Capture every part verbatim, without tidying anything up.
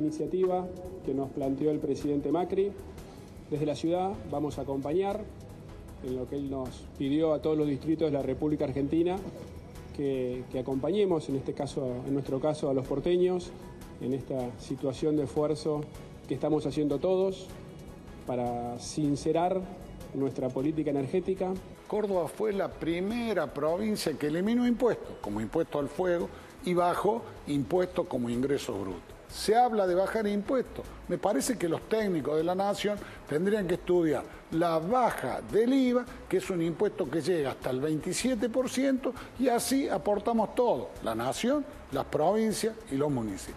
iniciativa que nos planteó el presidente Macri. Desde la ciudad vamos a acompañar en lo que él nos pidió a todos los distritos de la República Argentina, que, que acompañemos, en este caso, en nuestro caso, a los porteños, en esta situación de esfuerzo que estamos haciendo todos para sincerar nuestra política energética. Córdoba fue la primera provincia que eliminó impuestos, como impuesto al fuego, y bajó impuestos como ingresos brutos. Se habla de bajar impuestos. Me parece que los técnicos de la Nación tendrían que estudiar la baja del I V A, que es un impuesto que llega hasta el veintisiete por ciento, y así aportamos todo, la Nación, las provincias y los municipios.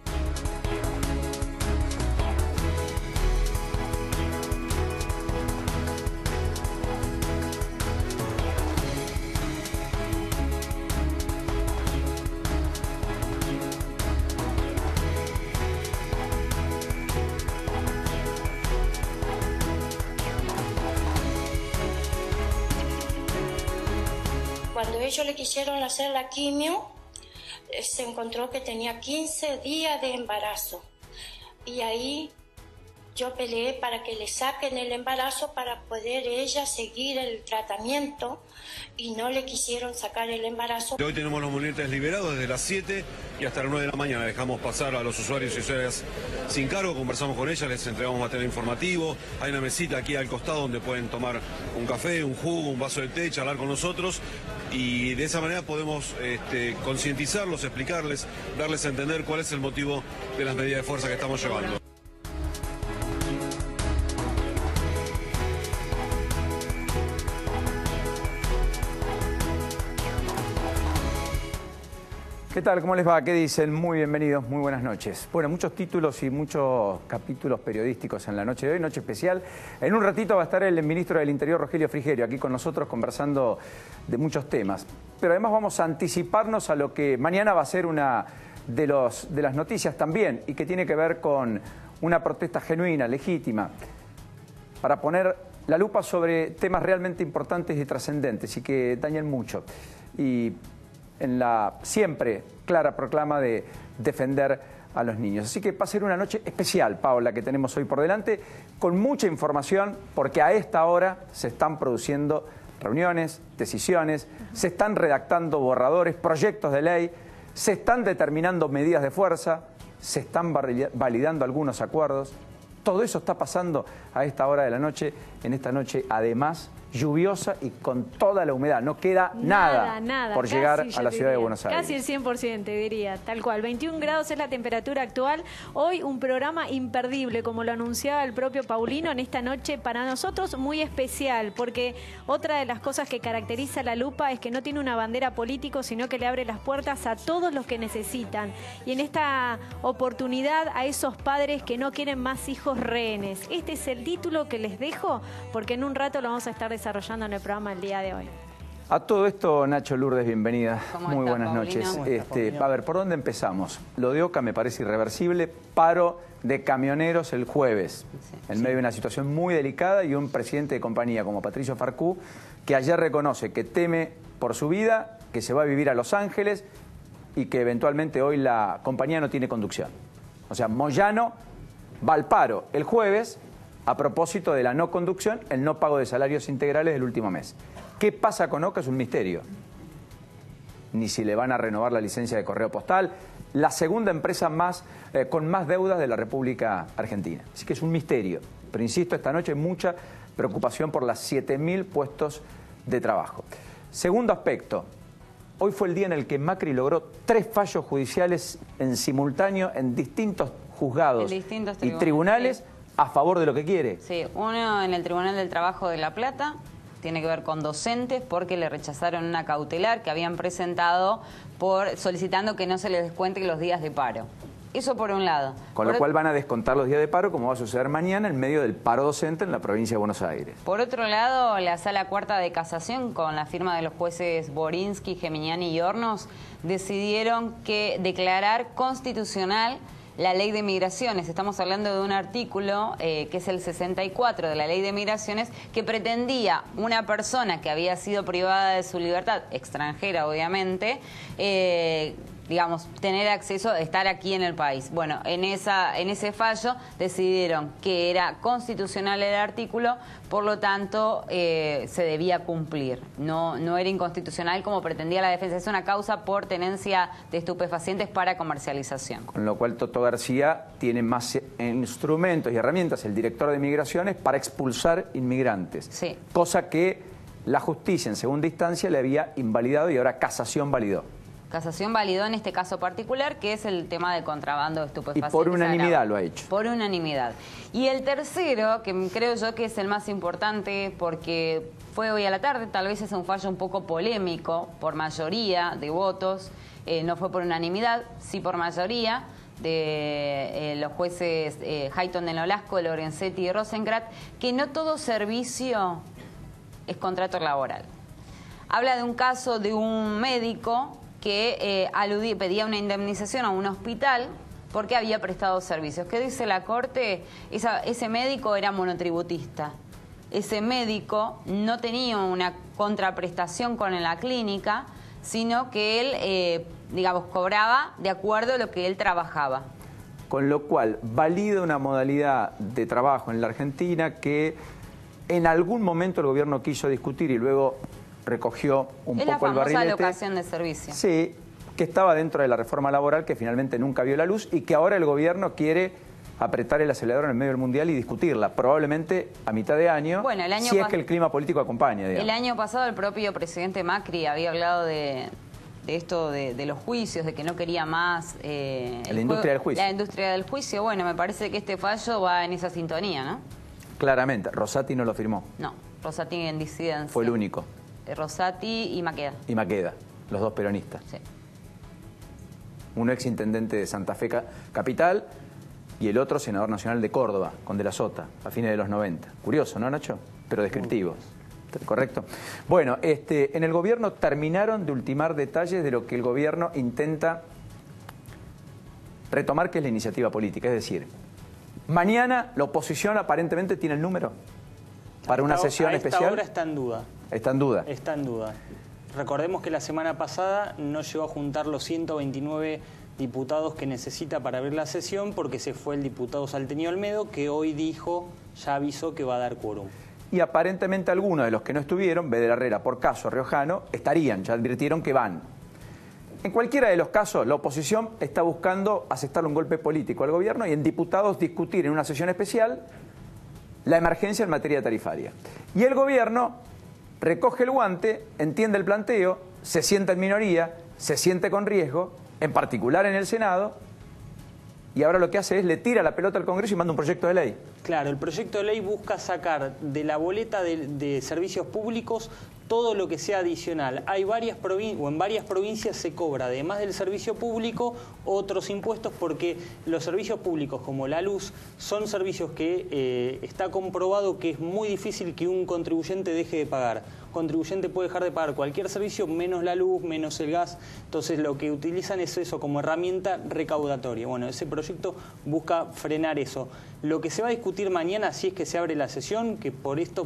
Cuando ellos le quisieron hacer la quimio, se encontró que tenía quince días de embarazo. Y ahí yo peleé para que le saquen el embarazo para poder ella seguir el tratamiento, y no le quisieron sacar el embarazo. Hoy tenemos los monetes liberados desde las siete y hasta las nueve de la mañana. Dejamos pasar a los usuarios y usuarias sin cargo, conversamos con ellas, les entregamos material informativo. Hay una mesita aquí al costado donde pueden tomar un café, un jugo, un vaso de té, charlar con nosotros. Y de esa manera podemos este, concientizarlos, explicarles, darles a entender cuál es el motivo de las medidas de fuerza que estamos llevando. ¿Qué tal? ¿Cómo les va? ¿Qué dicen? Muy bienvenidos, muy buenas noches. Bueno, muchos títulos y muchos capítulos periodísticos en la noche de hoy, noche especial. En un ratito va a estar el ministro del Interior, Rogelio Frigerio, aquí con nosotros conversando de muchos temas. Pero además vamos a anticiparnos a lo que mañana va a ser una de, los, de las noticias también, y que tiene que ver con una protesta genuina, legítima, para poner la lupa sobre temas realmente importantes y trascendentes y que dañan mucho. Y en la siempre clara proclama de defender a los niños. Así que va a ser una noche especial, Paola, que tenemos hoy por delante, con mucha información, porque a esta hora se están produciendo reuniones, decisiones, se están redactando borradores, proyectos de ley, se están determinando medidas de fuerza, se están validando algunos acuerdos. Todo eso está pasando a esta hora de la noche, en esta noche además lluviosa y con toda la humedad. No queda nada, nada, nada por llegar casi, a la ciudad diría, de Buenos Aires. Casi el cien por ciento diría, tal cual. veintiún grados es la temperatura actual. Hoy un programa imperdible, como lo anunciaba el propio Paulino, en esta noche para nosotros muy especial, porque otra de las cosas que caracteriza la lupa es que no tiene una bandera político, sino que le abre las puertas a todos los que necesitan. Y en esta oportunidad a esos padres que no quieren más hijos rehenes. Este es el título que les dejo, porque en un rato lo vamos a estar desarrollando en el programa el día de hoy. A todo esto, Nacho Lourdes, bienvenida. ¿Cómo Muy está, buenas Paulino? noches. ¿Cómo Este, a ver, ¿por dónde empezamos? Lo de Oca me parece irreversible. Paro de camioneros el jueves, Sí, en sí. medio de una situación muy delicada, y un presidente de compañía como Patricio Farcú, que ayer reconoce que teme por su vida, que se va a vivir a Los Ángeles y que eventualmente hoy la compañía no tiene conducción. O sea, Moyano va al paro el jueves a propósito de la no conducción, el no pago de salarios integrales del último mes. ¿Qué pasa con Oca? Es un misterio. Ni si le van a renovar la licencia de correo postal, la segunda empresa más, eh, con más deudas de la República Argentina. Así que es un misterio. Pero insisto, esta noche hay mucha preocupación por las siete mil puestos de trabajo. Segundo aspecto, hoy fue el día en el que Macri logró tres fallos judiciales en simultáneo en distintos juzgados En distintos y tribunales, tribunales sí. a favor de lo que quiere. Sí, uno en el Tribunal del Trabajo de La Plata, tiene que ver con docentes porque le rechazaron una cautelar que habían presentado por solicitando que no se les descuente los días de paro. Eso por un lado. Con por lo cual van a descontar los días de paro, como va a suceder mañana en medio del paro docente en la provincia de Buenos Aires. Por otro lado, la Sala Cuarta de Casación, con la firma de los jueces Borinsky, Geminiani y Hornos, decidieron que declarar constitucional la Ley de Migraciones. Estamos hablando de un artículo eh, que es el sesenta y cuatro de la Ley de Migraciones, que pretendía una persona que había sido privada de su libertad, extranjera obviamente, eh, digamos, tener acceso, estar aquí en el país. Bueno, en, esa, en ese fallo decidieron que era constitucional el artículo, por lo tanto eh, se debía cumplir. No, no era inconstitucional como pretendía la defensa. Es una causa por tenencia de estupefacientes para comercialización. Con lo cual Toto García tiene más instrumentos y herramientas, el director de Migraciones, para expulsar inmigrantes. Sí. Cosa que la justicia en segunda instancia le había invalidado y ahora casación validó. Casación validó en este caso particular, que es el tema de contrabando de estupefacientes. Y por unanimidad lo ha hecho. Por unanimidad. Y el tercero, que creo yo que es el más importante, porque fue hoy a la tarde, tal vez es un fallo un poco polémico, por mayoría de votos, eh, no fue por unanimidad, sí por mayoría, de eh, los jueces eh, Hayton de Nolasco, Lorenzetti y Rosenkranz, que no todo servicio es contrato laboral. Habla de un caso de un médico que eh, aludía, pedía una indemnización a un hospital porque había prestado servicios. ¿Qué dice la Corte? Esa, ese médico era monotributista. Ese médico no tenía una contraprestación con la clínica, sino que él, eh, digamos, cobraba de acuerdo a lo que él trabajaba. Con lo cual, valida una modalidad de trabajo en la Argentina que en algún momento el gobierno quiso discutir y luego recogió un es poco el barrilete. Es la famosa locación de servicio. Sí, que estaba dentro de la reforma laboral que finalmente nunca vio la luz y que ahora el gobierno quiere apretar el acelerador en el medio del mundial y discutirla, probablemente a mitad de año, bueno, el año si es que el clima político acompaña. Digamos. El año pasado el propio presidente Macri había hablado de, de esto de, de los juicios, de que no quería más... Eh, la industria del juicio. La industria del juicio, bueno, me parece que este fallo va en esa sintonía, ¿no? Claramente, Rosati no lo firmó. No, Rosati en disidencia. Fue el único. Rosati y Maqueda. Y Maqueda, los dos peronistas. Sí. Un ex intendente de Santa Fe capital y el otro senador nacional de Córdoba, con De la Sota, a fines de los noventa. Curioso, ¿no, Nacho? Pero descriptivo. ¿Correcto? Bueno, este, en el gobierno terminaron de ultimar detalles de lo que el gobierno intenta retomar, que es la iniciativa política. Es decir, mañana la oposición aparentemente tiene el número para una sesión especial. Ahora está en duda. Está en duda. Está en duda. Recordemos que la semana pasada no llegó a juntar los ciento veintinueve diputados que necesita para abrir la sesión porque se fue el diputado Salteño Olmedo, que hoy dijo, ya avisó que va a dar quórum. Y aparentemente algunos de los que no estuvieron, Vedera Herrera por caso riojano, estarían, ya advirtieron que van. En cualquiera de los casos, la oposición está buscando asestarle un golpe político al gobierno y en diputados discutir en una sesión especial la emergencia en materia tarifaria. Y el gobierno recoge el guante, entiende el planteo, se sienta en minoría, se siente con riesgo, en particular en el Senado, y ahora lo que hace es le tira la pelota al Congreso y manda un proyecto de ley. Claro, el proyecto de ley busca sacar de la boleta de, de servicios públicos todo lo que sea adicional. Hay varias provincias, o en varias provincias se cobra, además del servicio público, otros impuestos, porque los servicios públicos, como la luz, son servicios que eh, está comprobado que es muy difícil que un contribuyente deje de pagar. Un contribuyente puede dejar de pagar cualquier servicio, menos la luz, menos el gas. Entonces lo que utilizan es eso como herramienta recaudatoria. Bueno, ese proyecto busca frenar eso. Lo que se va a discutir mañana, si es que se abre la sesión, que por estos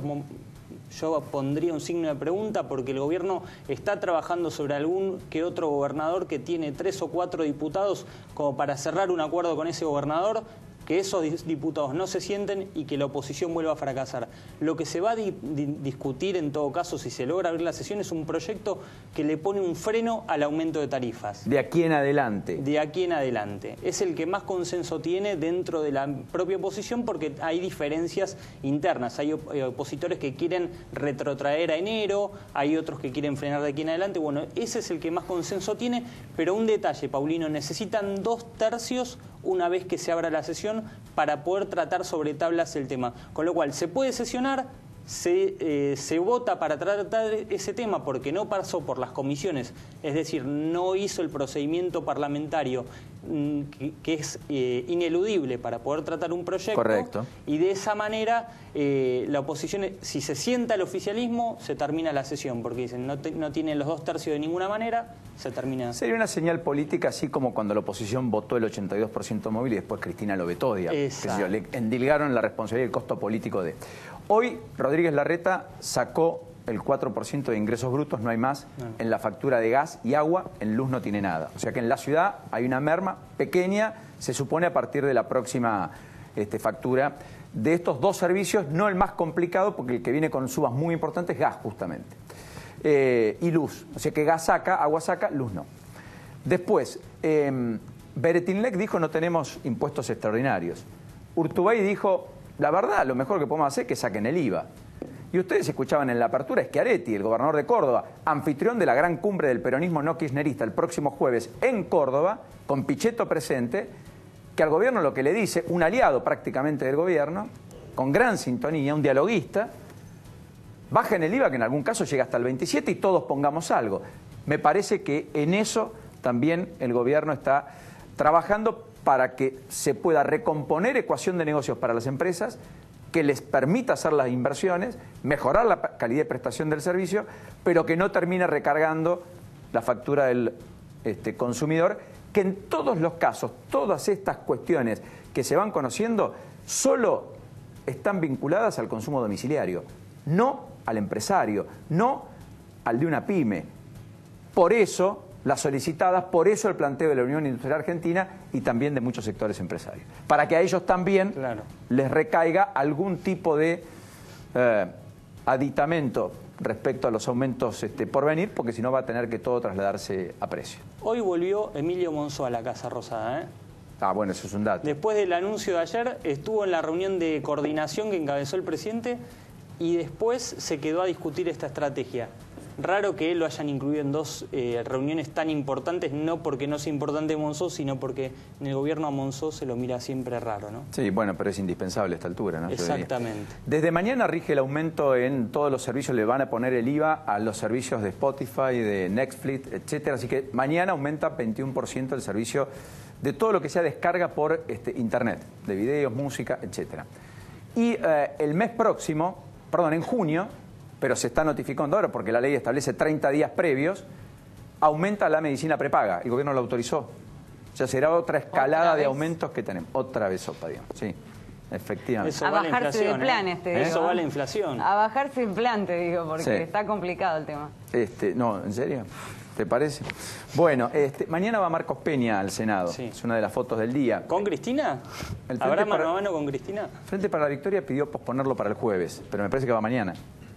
yo pondría un signo de pregunta porque el gobierno está trabajando sobre algún que otro gobernador que tiene tres o cuatro diputados como para cerrar un acuerdo con ese gobernador, que esos diputados no se sienten y que la oposición vuelva a fracasar. Lo que se va a di di discutir en todo caso, si se logra abrir la sesión, es un proyecto que le pone un freno al aumento de tarifas. De aquí en adelante. De aquí en adelante. Es el que más consenso tiene dentro de la propia oposición porque hay diferencias internas. Hay op opositores que quieren retrotraer a enero, hay otros que quieren frenar de aquí en adelante. Bueno, ese es el que más consenso tiene, pero un detalle, Paulino, necesitan dos tercios una vez que se abra la sesión para poder tratar sobre tablas el tema. Con lo cual, se puede sesionar, se, eh, se vota para tratar ese tema porque no pasó por las comisiones, es decir, no hizo el procedimiento parlamentario mm, que, que es eh, ineludible para poder tratar un proyecto. Correcto. Y de esa manera eh, la oposición, si se sienta el oficialismo, se termina la sesión, porque dicen no, te, no tienen los dos tercios de ninguna manera, se termina. Sería una señal política, así como cuando la oposición votó el ochenta y dos por ciento móvil y después Cristina lo vetó, digamos. Exacto. Yo, le endilgaron la responsabilidad y el costo político de... Hoy Rodríguez Larreta sacó el cuatro por ciento de ingresos brutos, no hay más. No. En la factura de gas y agua, en luz no tiene nada. O sea que en la ciudad hay una merma pequeña, se supone a partir de la próxima este, factura. De estos dos servicios, no el más complicado, porque el que viene con subas muy importantes es gas, justamente. Eh, y luz. O sea que gas saca, agua saca, luz no. Después, eh, Beretinlec dijo no tenemos impuestos extraordinarios. Urtubey dijo, la verdad, lo mejor que podemos hacer es que saquen el I V A. Y ustedes escuchaban en la apertura, Schiaretti, el gobernador de Córdoba, anfitrión de la gran cumbre del peronismo no kirchnerista el próximo jueves en Córdoba, con Pichetto presente, que al gobierno lo que le dice, un aliado prácticamente del gobierno, con gran sintonía, un dialoguista, bajen el I V A, que en algún caso llega hasta el veintisiete, y todos pongamos algo. Me parece que en eso también el gobierno está trabajando para que se pueda recomponer ecuación de negocios para las empresas, que les permita hacer las inversiones, mejorar la calidad de prestación del servicio, pero que no termine recargando la factura del este, consumidor, que en todos los casos, todas estas cuestiones que se van conociendo, solo están vinculadas al consumo domiciliario, no al empresario, no al de una pyme. Por eso las solicitadas, por eso el planteo de la Unión Industrial Argentina y también de muchos sectores empresarios, para que a ellos también claro. les recaiga algún tipo de eh, aditamento respecto a los aumentos este, por venir, porque si no va a tener que todo trasladarse a precio. Hoy volvió Emilio Monzó a la Casa Rosada, ¿eh? Ah, bueno, eso es un dato. Después del anuncio de ayer, estuvo en la reunión de coordinación que encabezó el presidente y después se quedó a discutir esta estrategia. Raro que lo hayan incluido en dos eh, reuniones tan importantes, no porque no sea importante Monzó, sino porque en el gobierno a Monzó se lo mira siempre raro, ¿no? Sí, bueno, pero es indispensable a esta altura, ¿no? Exactamente. Desde mañana rige el aumento en todos los servicios, le van a poner el I V A a los servicios de Spotify, de Netflix, etcétera. Así que mañana aumenta veintiuno por ciento el servicio de todo lo que sea descarga por este, internet, de videos, música, etcétera. Y eh, el mes próximo, perdón, en junio, pero se está notificando ahora porque la ley establece treinta días previos, aumenta la medicina prepaga. El gobierno lo autorizó. O sea, será otra escalada ¿Otra de aumentos que tenemos. Otra vez sopa, digamos. Sí, efectivamente. Eso a va bajarse de planes, te digo. Eso va la inflación. A bajarse de plan, te digo, porque sí. está complicado el tema. Este, no, ¿en serio? ¿Te parece? Bueno, este, mañana va Marcos Peña al Senado. Sí. Es una de las fotos del día. ¿Con Cristina? ¿Habrá mano a mano con Cristina? Frente para la Victoria pidió posponerlo para el jueves, pero me parece que va mañana.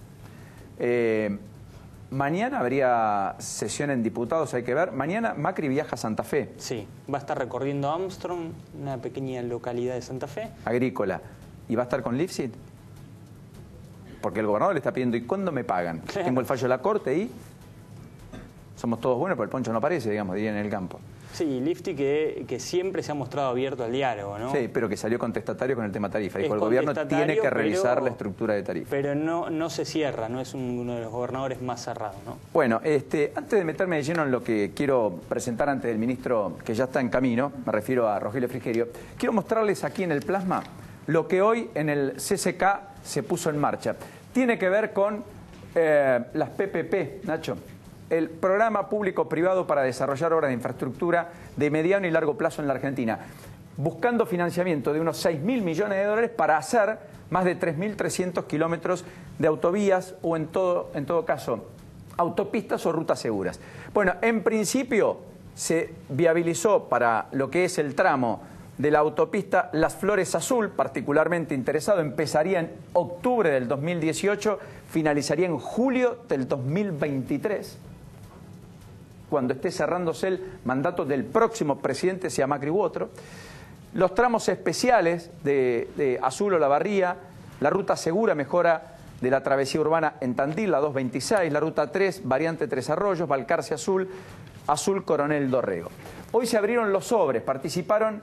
Eh, mañana habría sesión en diputados, hay que ver. Mañana Macri viaja a Santa Fe. Sí, va a estar recorriendo Armstrong, una pequeña localidad de Santa Fe. Agrícola. ¿Y va a estar con Lifshitz? Porque el gobernador le está pidiendo, ¿y cuándo me pagan? Claro. Tengo el fallo de la corte y somos todos buenos, pero el poncho no aparece, digamos, diría en el campo. Sí, Lifshitz que, que siempre se ha mostrado abierto al diálogo, ¿no? Sí, pero que salió contestatario con el tema tarifa. Dijo, el gobierno tiene que revisar pero, la estructura de tarifa. Pero no, no se cierra, no es un, uno de los gobernadores más cerrados, ¿no? Bueno, este, antes de meterme de lleno en lo que quiero presentar ante el ministro, que ya está en camino, me refiero a Rogelio Frigerio, quiero mostrarles aquí en el plasma lo que hoy en el C C K se puso en marcha. Tiene que ver con eh, las P P P, Nacho. El Programa Público-Privado para Desarrollar Obras de Infraestructura de mediano y largo plazo en la Argentina, buscando financiamiento de unos seis mil millones de dólares para hacer más de tres mil trescientos kilómetros de autovías o en todo, en todo caso autopistas o rutas seguras. Bueno, en principio se viabilizó para lo que es el tramo de la autopista Las Flores Azul, particularmente interesado, empezaría en octubre del dos mil dieciocho, finalizaría en julio del dos mil veintitrés. Cuando esté cerrándose el mandato del próximo presidente, sea Macri u otro. Los tramos especiales de, de Azul o La Barría, la ruta segura mejora de la travesía urbana en Tandil, la doscientos veintiséis, la ruta tres, variante Tres Arroyos, Balcarce Azul, Azul Coronel Dorrego. Hoy se abrieron los sobres, participaron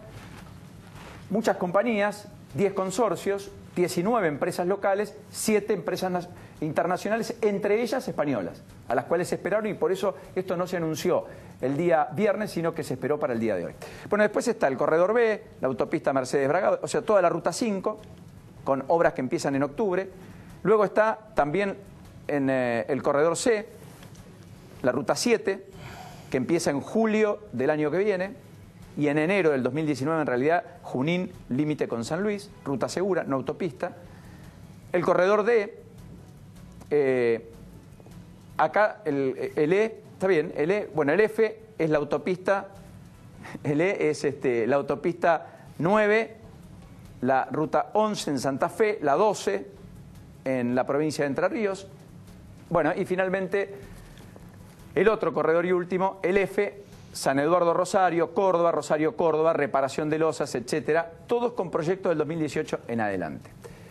muchas compañías, diez consorcios, diecinueve empresas locales, siete empresas internacionales, entre ellas españolas, a las cuales se esperaron y por eso esto no se anunció el día viernes, sino que se esperó para el día de hoy. Bueno, después está el Corredor B, la autopista Mercedes Bragado, o sea, toda la ruta cinco, con obras que empiezan en octubre. Luego está también en eh, el Corredor C, la ruta siete, que empieza en julio del año que viene. Y en enero del dos mil diecinueve, en realidad, Junín, límite con San Luis, ruta segura, no autopista. El Corredor D, eh, acá el, el E, está bien, el E, bueno, el F es la autopista, el E es este, la autopista nueve, la ruta once en Santa Fe, la doce en la provincia de Entre Ríos. Bueno, y finalmente el otro corredor y último, el F, San Eduardo Rosario, Córdoba, Rosario Córdoba, reparación de losas, etcétera, todos con proyectos del dos mil dieciocho en adelante.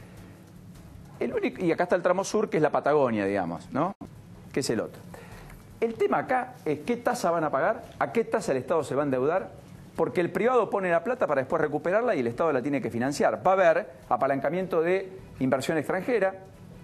El único, y acá está el tramo sur, que es la Patagonia, digamos, ¿no? Que es el otro. El tema acá es qué tasa van a pagar, a qué tasa el Estado se va a endeudar, porque el privado pone la plata para después recuperarla y el Estado la tiene que financiar. Va a haber apalancamiento de inversión extranjera,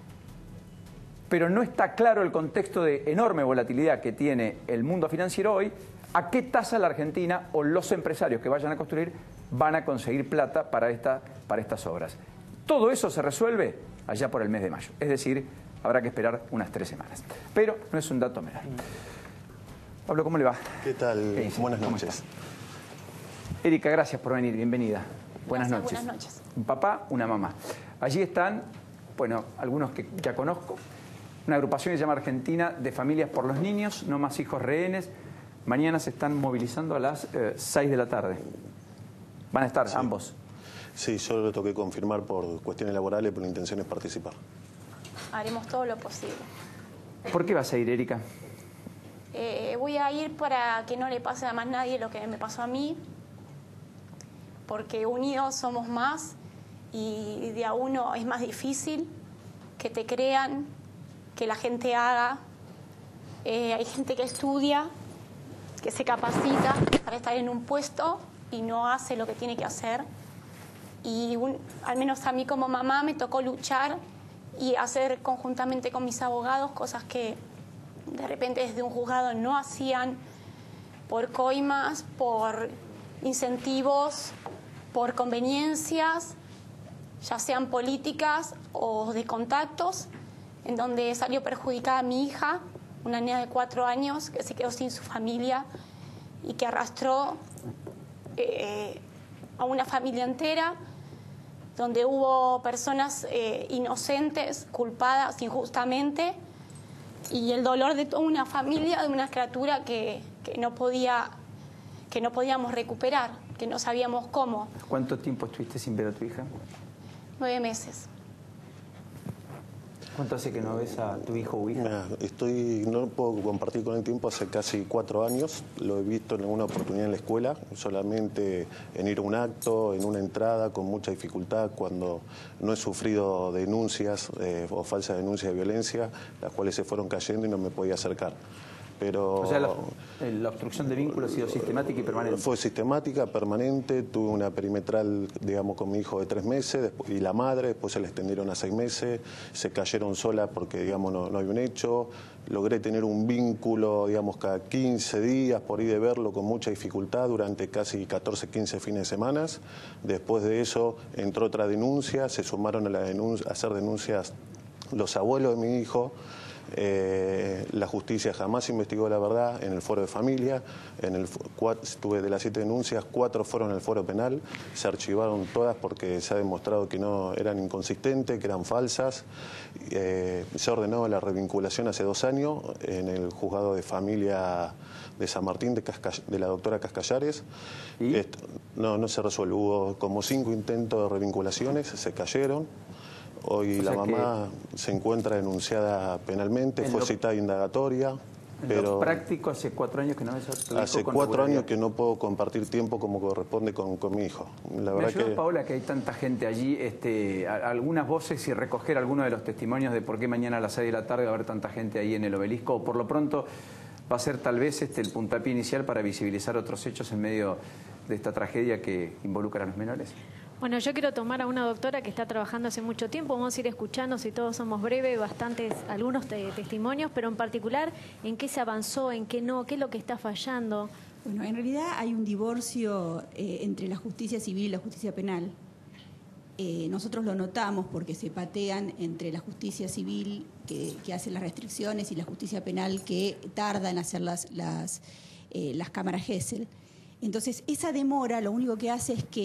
pero no está claro el contexto de enorme volatilidad que tiene el mundo financiero hoy, a qué tasa la Argentina o los empresarios que vayan a construir van a conseguir plata para, esta, para estas obras. Todo eso se resuelve allá por el mes de mayo, es decir, habrá que esperar unas tres semanas. Pero no es un dato menor. Pablo, ¿cómo le va? ¿Qué tal? ¿Qué Buenas noches. Erika, gracias por venir, bienvenida. Buenas Gracias, noches. Buenas noches. Un papá, una mamá. Allí están, bueno, algunos que ya conozco, una agrupación que se llama Argentina de Familias por los Niños, No Más Hijos Rehenes. Mañana se están movilizando a las eh, seis de la tarde. ¿Van a estar sí. ambos? Sí, yo lo toqué confirmar por cuestiones laborales, pero la intención es participar. Haremos todo lo posible. ¿Por qué vas a ir, Erika? Eh, voy a ir para que no le pase a más nadie lo que me pasó a mí, porque unidos somos más y de a uno es más difícil que te crean, que la gente haga. Eh, hay gente que estudia, que se capacita para estar en un puesto y no hace lo que tiene que hacer. Y un, al menos a mí como mamá me tocó luchar y hacer conjuntamente con mis abogados cosas que de repente desde un juzgado no hacían, por coimas, por incentivos, por conveniencias, ya sean políticas o de contactos, en donde salió perjudicada mi hija, una niña de cuatro años que se quedó sin su familia y que arrastró eh, a una familia entera, donde hubo personas eh, inocentes, culpadas injustamente, y el dolor de toda una familia, de una criatura que, que, no podía, que no podíamos recuperar, que no sabíamos cómo. ¿Cuánto tiempo estuviste sin ver a tu hija? Nueve meses. ¿Cuánto hace que no ves a tu hijo o hija? Mira, estoy, no puedo compartir con el tiempo, hace casi cuatro años. Lo he visto en alguna oportunidad en la escuela, solamente en ir a un acto, en una entrada, con mucha dificultad, cuando no he sufrido denuncias eh, o falsas denuncias de violencia, las cuales se fueron cayendo y no me podía acercar. Pero, o sea, la, la obstrucción de vínculos ha sido sistemática y permanente. Fue sistemática, permanente. Tuve una perimetral, digamos, con mi hijo de tres meses y la madre. Después se la extendieron a seis meses. Se cayeron solas porque, digamos, no, no hay un hecho. Logré tener un vínculo, digamos, cada quince días, por ahí de verlo, con mucha dificultad durante casi catorce, quince fines de semana. Después de eso entró otra denuncia. Se sumaron a, la denuncia, a hacer denuncias los abuelos de mi hijo. Eh, la justicia jamás investigó la verdad en el foro de familia. En el, tuve de las siete denuncias, cuatro fueron en el foro penal. Se archivaron todas porque se ha demostrado que no eran inconsistentes, que eran falsas. Eh, se ordenó la revinculación hace dos años en el juzgado de familia de San Martín de, Casca, de la doctora Cascallares. ¿Y? Esto, no, no se resuelve. Hubo como cinco intentos de revinculaciones, se cayeron. Hoy o la mamá que se encuentra denunciada penalmente, fue lo, citada indagatoria. En pero lo práctico, hace cuatro años que no ves a tu hijo. Hace cuatro años que no puedo compartir tiempo como corresponde con, con mi hijo. La Me verdad ayuda, que... Paola, que hay tanta gente allí, este, a, algunas voces y recoger algunos de los testimonios de por qué mañana a las seis de la tarde va a haber tanta gente ahí en el obelisco, o por lo pronto va a ser tal vez este, el puntapié inicial para visibilizar otros hechos en medio de esta tragedia que involucra a los menores. Bueno, yo quiero tomar a una doctora que está trabajando hace mucho tiempo. Vamos a ir escuchando, si todos somos breves, bastantes, algunos te, testimonios, pero en particular, ¿en qué se avanzó, en qué no, qué es lo que está fallando? Bueno, en realidad hay un divorcio eh, entre la justicia civil y la justicia penal. Eh, nosotros lo notamos porque se patean entre la justicia civil que, que hace las restricciones y la justicia penal que tarda en hacer las, las, eh, las cámaras Gesell. Entonces, esa demora lo único que hace es que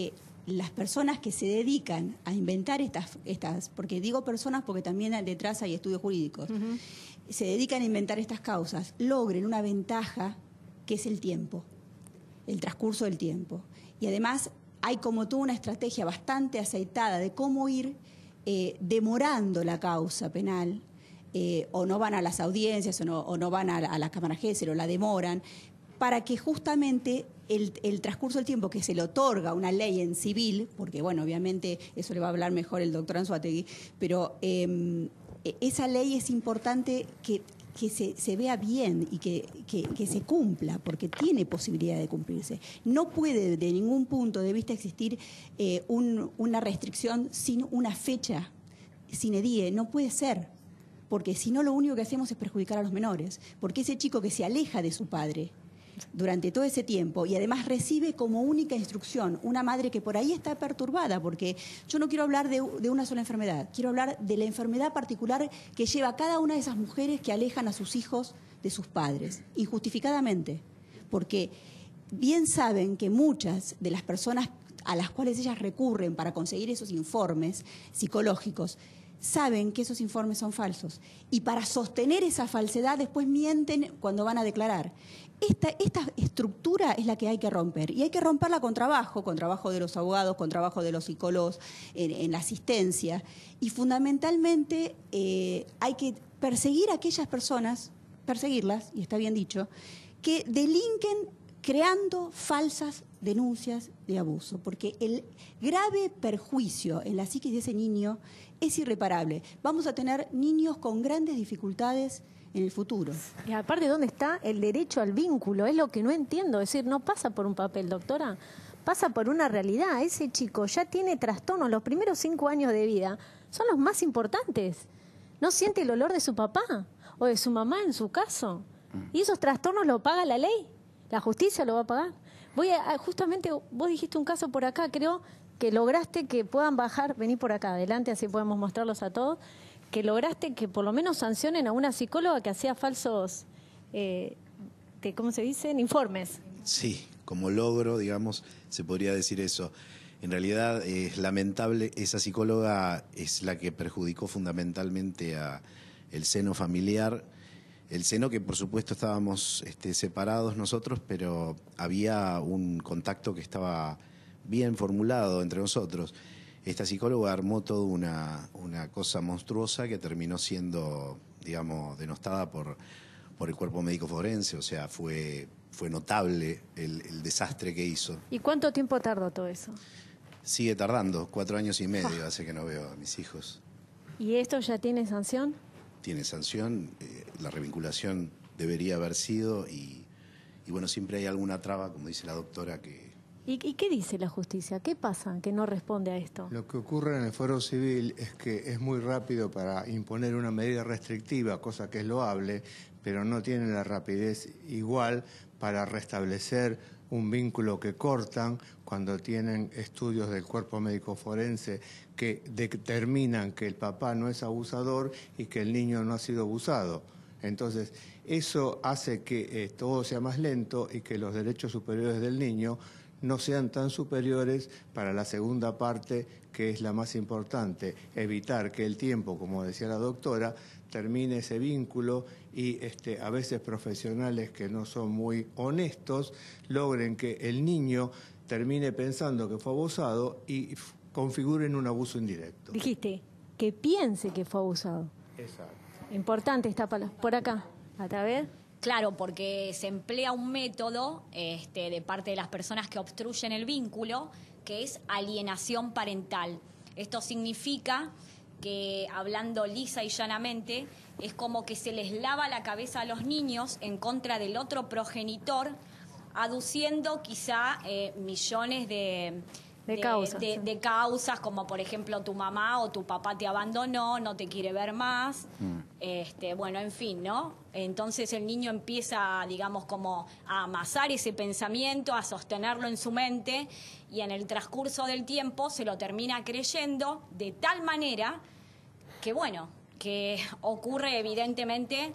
las personas que se dedican a inventar estas, estas, porque digo personas porque también detrás hay estudios jurídicos, uh-huh. se dedican a inventar estas causas, logren una ventaja que es el tiempo, el transcurso del tiempo. Y además hay como toda una estrategia bastante aceitada de cómo ir eh, demorando la causa penal, eh, o no van a las audiencias, o no, o no van a la, a la Cámara Gesell, o la demoran, para que justamente el, el transcurso del tiempo que se le otorga una ley en civil, porque bueno, obviamente eso le va a hablar mejor el doctor Anzoátegui, pero eh, esa ley es importante que, que se, se vea bien y que, que, que se cumpla, porque tiene posibilidad de cumplirse. No puede de ningún punto de vista existir eh, un, una restricción sin una fecha, sine die, no puede ser, porque si no lo único que hacemos es perjudicar a los menores, porque ese chico que se aleja de su padre durante todo ese tiempo y además recibe como única instrucción una madre que por ahí está perturbada, porque yo no quiero hablar de, de una sola enfermedad, quiero hablar de la enfermedad particular que lleva a cada una de esas mujeres que alejan a sus hijos de sus padres, injustificadamente, porque bien saben que muchas de las personas a las cuales ellas recurren para conseguir esos informes psicológicos saben que esos informes son falsos y para sostener esa falsedad después mienten cuando van a declarar. Esta, esta estructura es la que hay que romper y hay que romperla con trabajo, con trabajo de los abogados, con trabajo de los psicólogos, en, en la asistencia y fundamentalmente eh, hay que perseguir a aquellas personas, perseguirlas, y está bien dicho, que delinquen creando falsas denuncias de abuso, porque el grave perjuicio en la psiquis de ese niño es irreparable. Vamos a tener niños con grandes dificultades en el futuro. Y aparte, ¿dónde está el derecho al vínculo? Es lo que no entiendo. Es decir, no pasa por un papel, doctora, pasa por una realidad. Ese chico ya tiene trastornos. Los primeros cinco años de vida son los más importantes. No siente el olor de su papá o de su mamá en su caso. Y esos trastornos lo paga la ley. La justicia lo va a pagar. Voy a, justamente, vos dijiste un caso por acá, creo que lograste que puedan bajar, vení por acá adelante, así podemos mostrarlos a todos, que lograste que por lo menos sancionen a una psicóloga que hacía falsos, eh, que, ¿cómo se dicen? Informes. Sí, como logro, digamos, se podría decir eso. En realidad es lamentable, esa psicóloga es la que perjudicó fundamentalmente a el seno familiar, el seno que por supuesto estábamos este, separados nosotros, pero había un contacto que estaba bien formulado entre nosotros. Esta psicóloga armó toda una, una cosa monstruosa que terminó siendo, digamos, denostada por, por el cuerpo médico forense, o sea, fue, fue notable el, el desastre que hizo. ¿Y cuánto tiempo tardó todo eso? Sigue tardando, cuatro años y medio, hace que no veo a mis hijos. ¿Y esto ya tiene sanción? Tiene sanción, eh, la revinculación debería haber sido y, y bueno, siempre hay alguna traba, como dice la doctora, que... ¿Y, ¿Y qué dice la justicia? ¿Qué pasa que no responde a esto? Lo que ocurre en el fuero civil es que es muy rápido para imponer una medida restrictiva, cosa que es loable, pero no tiene la rapidez igual para restablecer un vínculo que cortan cuando tienen estudios del cuerpo médico forense que determinan que el papá no es abusador y que el niño no ha sido abusado. Entonces, eso hace que eh, todo sea más lento y que los derechos superiores del niño no sean tan superiores para la segunda parte, que es la más importante, evitar que el tiempo, como decía la doctora, termine ese vínculo y este, a veces profesionales que no son muy honestos logren que el niño termine pensando que fue abusado y configuren un abuso indirecto. Dijiste que piense que fue abusado. Exacto. Importante esta palabra. Por acá, a través... Claro, porque se emplea un método este, de parte de las personas que obstruyen el vínculo, que es alienación parental. Esto significa que, hablando lisa y llanamente, es como que se les lava la cabeza a los niños en contra del otro progenitor, aduciendo quizá eh, millones de... De, de causas. De, de causas, como por ejemplo tu mamá o tu papá te abandonó, no te quiere ver más, mm. este, bueno, en fin, ¿no? Entonces el niño empieza, digamos, como a amasar ese pensamiento, a sostenerlo en su mente y en el transcurso del tiempo se lo termina creyendo de tal manera que, bueno, que ocurre evidentemente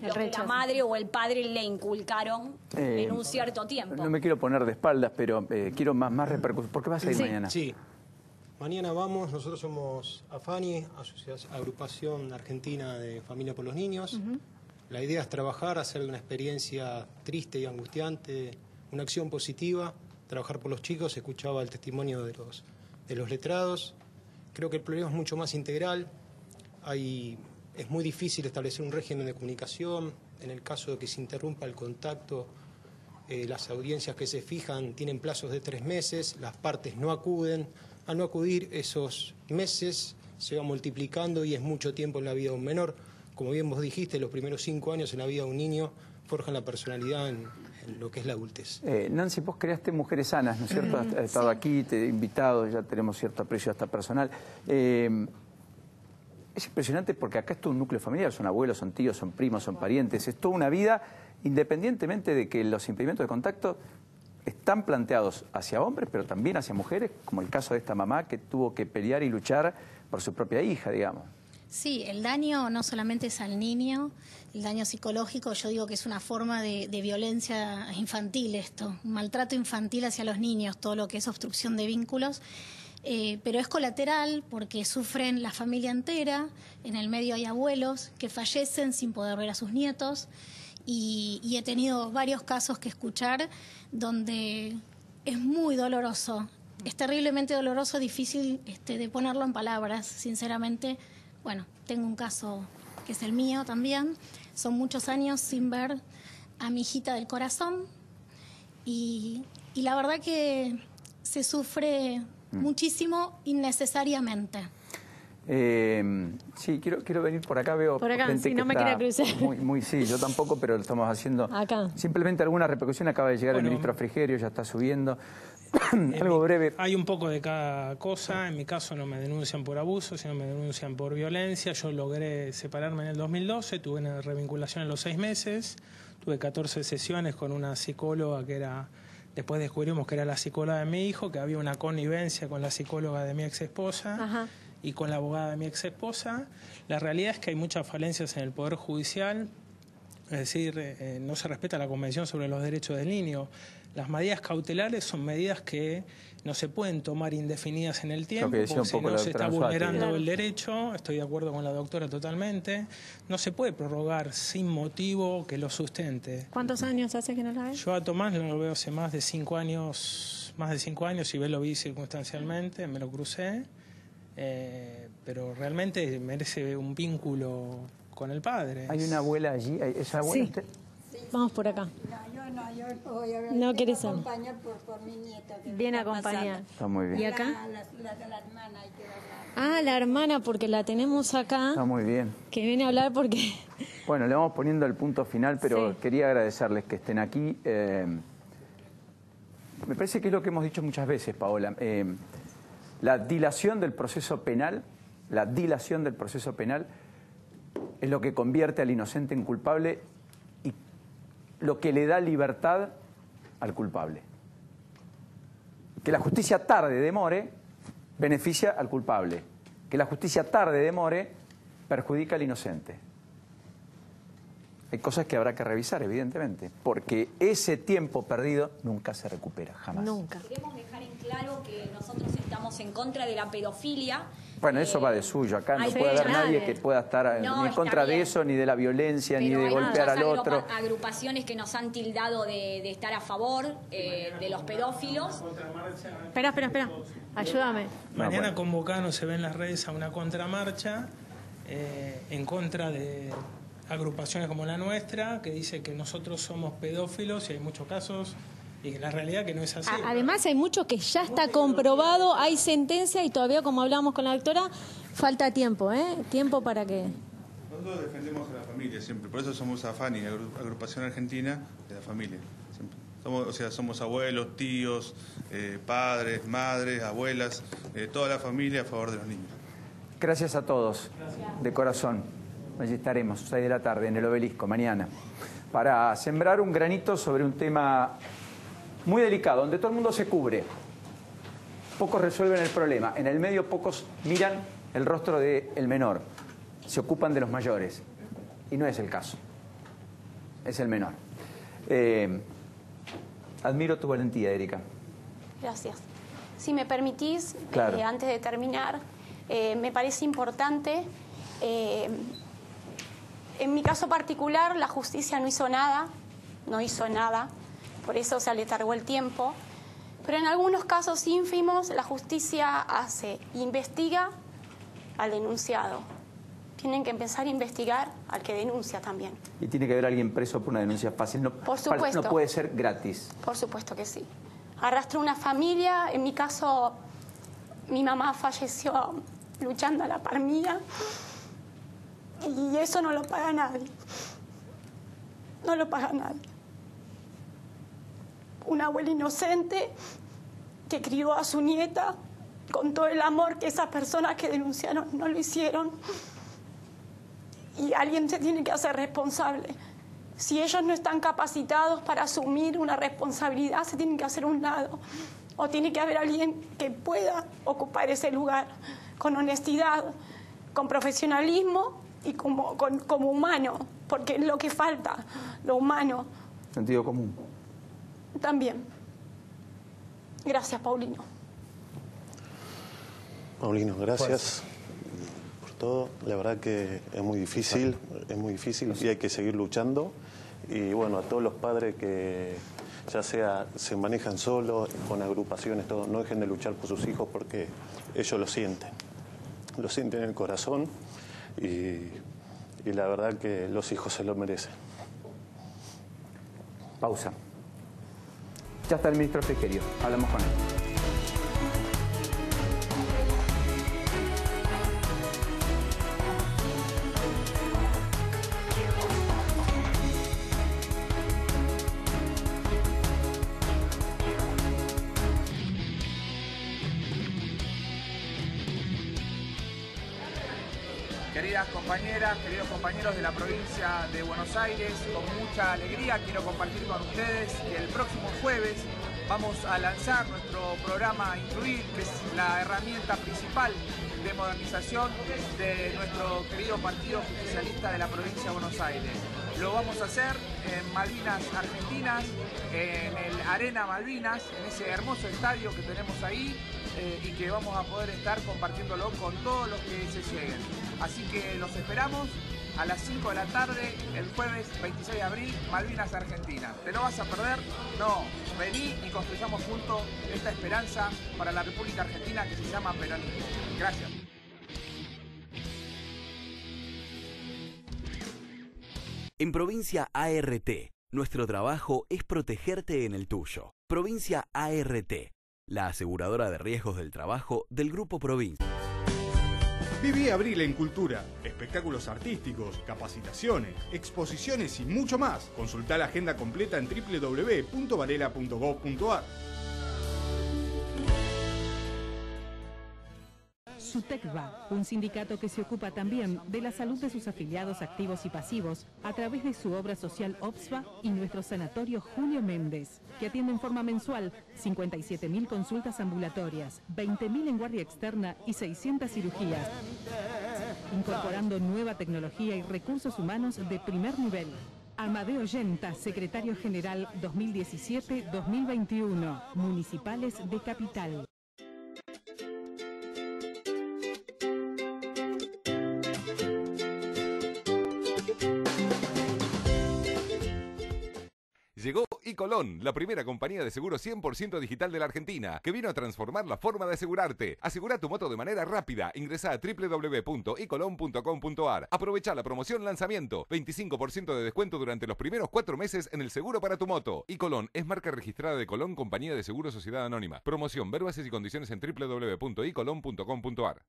lo que la madre o el padre le inculcaron Eh, en un cierto tiempo. No me quiero poner de espaldas, pero eh, quiero más, más repercusión. ¿Por qué vas a ir Sí. mañana? Sí. Mañana vamos, nosotros somos AFANI, Asociación, Agrupación Argentina de Familia por los Niños. Ujú. La idea es trabajar, hacer de una experiencia triste y angustiante una acción positiva, trabajar por los chicos. Escuchaba el testimonio de los, de los letrados. Creo que el problema es mucho más integral. Hay, es muy difícil establecer un régimen de comunicación. En el caso de que se interrumpa el contacto, eh, las audiencias que se fijan tienen plazos de tres meses, las partes no acuden. Al no acudir, esos meses se van multiplicando y es mucho tiempo en la vida de un menor. Como bien vos dijiste, los primeros cinco años en la vida de un niño forjan la personalidad en, en lo que es la adultez. Eh, Nancy, vos creaste Mujeres Sanas, ¿no es cierto? Has estado aquí, te he invitado, ya tenemos cierto aprecio hasta personal. Eh, es impresionante porque acá es todo un núcleo familiar, son abuelos, son tíos, son primos, son parientes, es toda una vida, independientemente de que los impedimentos de contacto están planteados hacia hombres, pero también hacia mujeres, como el caso de esta mamá que tuvo que pelear y luchar por su propia hija, digamos. Sí, el daño no solamente es al niño, el daño psicológico, yo digo que es una forma de, de violencia infantil esto, un maltrato infantil hacia los niños, todo lo que es obstrucción de vínculos, eh, pero es colateral porque sufren la familia entera, en el medio hay abuelos que fallecen sin poder ver a sus nietos y, y he tenido varios casos que escuchar donde es muy doloroso, es terriblemente doloroso, difícil este, de ponerlo en palabras, sinceramente. Bueno, tengo un caso que es el mío también. Son muchos años sin ver a mi hijita del corazón y, y la verdad que se sufre mm. muchísimo innecesariamente. Eh, sí, quiero, quiero venir por acá, veo por acá, gente sí, que no me está quiera cruzar. Muy, muy, sí, yo tampoco, pero lo estamos haciendo. Acá. Simplemente alguna repercusión, acaba de llegar Bueno, el ministro Frigerio, ya está subiendo. Algo breve. Hay un poco de cada cosa. En mi caso no me denuncian por abuso, sino me denuncian por violencia. Yo logré separarme en el dos mil doce, tuve una revinculación en los seis meses, tuve catorce sesiones con una psicóloga que era... Después descubrimos que era la psicóloga de mi hijo, que había una connivencia con la psicóloga de mi ex esposa. Ajá. Y con la abogada de mi ex esposa. La realidad es que hay muchas falencias en el Poder Judicial, es decir, eh, no se respeta la Convención sobre los Derechos del Niño. Las medidas cautelares son medidas que no se pueden tomar indefinidas en el tiempo, porque si no se está vulnerando el derecho. Estoy de acuerdo con la doctora totalmente. No se puede prorrogar sin motivo que lo sustente. ¿Cuántos años hace que no la ves? Yo a Tomás no lo veo hace más de cinco años, más de cinco años, y lo vi circunstancialmente, me lo crucé. Eh, pero realmente merece un vínculo con el padre. ¿Hay una abuela allí? ¿Esa abuela sí. usted? Sí. Vamos por acá. No, yo no, yo voy a ver. No querés acompañar por, por mi nieta. Que bien acompañada. Está muy bien. ¿Y acá? La, la, la, la hermana, hay que verla. Ah, la hermana, porque la tenemos acá. Está muy bien. Que viene a hablar porque... Bueno, le vamos poniendo el punto final, pero sí. Quería agradecerles que estén aquí. Eh, me parece que es lo que hemos dicho muchas veces, Paola. Eh, La dilación del proceso penal, la dilación del proceso penal es lo que convierte al inocente en culpable y lo que le da libertad al culpable. Que la justicia tarde, demore, beneficia al culpable. Que la justicia tarde, demore, perjudica al inocente. Hay cosas que habrá que revisar, evidentemente, porque ese tiempo perdido nunca se recupera, jamás. Nunca. Queremos dejar en claro que nosotros estamos en contra de la pedofilia. Bueno, eso eh, va de suyo. Acá no hay puede haber fecha, nadie nadie. que pueda estar No, ni en contra bien. de eso, ni de la violencia, Pero ni de hay golpear muchas al otro. agrupa- agrupaciones que nos han tildado de, de estar a favor eh, de los pedófilos. Espera, espera, espera. Ayúdame. Mañana Ah, bueno. convocado se ve en las redes a una contramarcha eh, en contra de agrupaciones como la nuestra, que dice que nosotros somos pedófilos, y hay muchos casos, y que la realidad es que no es así. A- además hay mucho que ya está comprobado, hay sentencia y todavía, como hablamos con la doctora, falta tiempo, ¿eh? Tiempo para que... Nosotros defendemos a la familia siempre, por eso somos AFANI, Agru- Agrupación Argentina de la Familia. Siempre. Somos, o sea, somos abuelos, tíos, eh, padres, madres, abuelas, eh, toda la familia a favor de los niños. Gracias a todos, de corazón. Allí estaremos, seis de la tarde, en el Obelisco, mañana, para sembrar un granito sobre un tema muy delicado, donde todo el mundo se cubre. Pocos resuelven el problema. En el medio, pocos miran el rostro del menor. Se ocupan de los mayores. Y no es el caso. es el menor. Eh, admiro tu valentía, Erika. Gracias. Si me permitís, Claro. eh, antes de terminar, eh, me parece importante, eh, en mi caso particular, la justicia no hizo nada, no hizo nada, por eso se alargó el tiempo, pero en algunos casos ínfimos la justicia hace, investiga al denunciado. Tienen que empezar a investigar al que denuncia también. Y tiene que haber alguien preso por una denuncia fácil. No, Por supuesto. No puede ser gratis. Por supuesto que sí. Arrastró una familia, en mi caso, mi mamá falleció luchando a la par mía, y eso no lo paga nadie. No lo paga nadie. Una abuela inocente que crió a su nieta con todo el amor que esas personas que denunciaron no lo hicieron. Y alguien se tiene que hacer responsable. Si ellos no están capacitados para asumir una responsabilidad, se tienen que hacer a un lado. O tiene que haber alguien que pueda ocupar ese lugar con honestidad, con profesionalismo y como, con, como humano, porque es lo que falta, lo humano. Sentido común. También. Gracias, Paulino. Paulino, gracias por todo. La verdad que es muy difícil, es muy difícil y hay que seguir luchando. Y bueno, a todos los padres que ya sea se manejan solos, con agrupaciones, todo, no dejen de luchar por sus hijos porque ellos lo sienten. Lo sienten en el corazón y, y la verdad que los hijos se lo merecen. Pausa. Ya está el ministro Frigerio. Hablamos con él. Queridas compañeras, queridos compañeros de la provincia de Buenos Aires, con mucha alegría quiero compartir con ustedes que el próximo jueves vamos a lanzar nuestro programa Incluir, que es la herramienta principal de modernización de nuestro querido Partido Justicialista de la provincia de Buenos Aires. Lo vamos a hacer en Malvinas Argentinas, en el Arena Malvinas, en ese hermoso estadio que tenemos ahí eh, y que vamos a poder estar compartiéndolo con todos los que se lleguen. Así que los esperamos a las cinco de la tarde, el jueves veintiséis de abril, Malvinas Argentina. ¿Te lo vas a perder? No. Vení y construyamos juntos esta esperanza para la República Argentina que se llama peronismo. Gracias. En Provincia A R T, nuestro trabajo es protegerte en el tuyo. Provincia A R T, la aseguradora de riesgos del trabajo del Grupo Provincia. Viví abril en cultura, espectáculos artísticos, capacitaciones, exposiciones y mucho más. Consultá la agenda completa en doble u doble u doble u punto varela punto gob punto ar. SUTECVA, un sindicato que se ocupa también de la salud de sus afiliados activos y pasivos a través de su obra social OPSVA y nuestro sanatorio Julio Méndez, que atiende en forma mensual cincuenta y siete mil consultas ambulatorias, veinte mil en guardia externa y seiscientas cirugías, incorporando nueva tecnología y recursos humanos de primer nivel. Amadeo Yenta, secretario general dos mil diecisiete dos mil veintiuno, Municipales de Capital. Llegó Icolon, la primera compañía de seguro cien por ciento digital de la Argentina, que vino a transformar la forma de asegurarte. Asegura tu moto de manera rápida. Ingresa a doble u doble u doble u punto icolon punto com punto ar. Aprovecha la promoción lanzamiento. veinticinco por ciento de descuento durante los primeros cuatro meses en el seguro para tu moto. Icolon es marca registrada de Colón, compañía de seguro sociedad anónima. Promoción, ver bases y condiciones en doble u doble u doble u punto icolon punto com punto ar.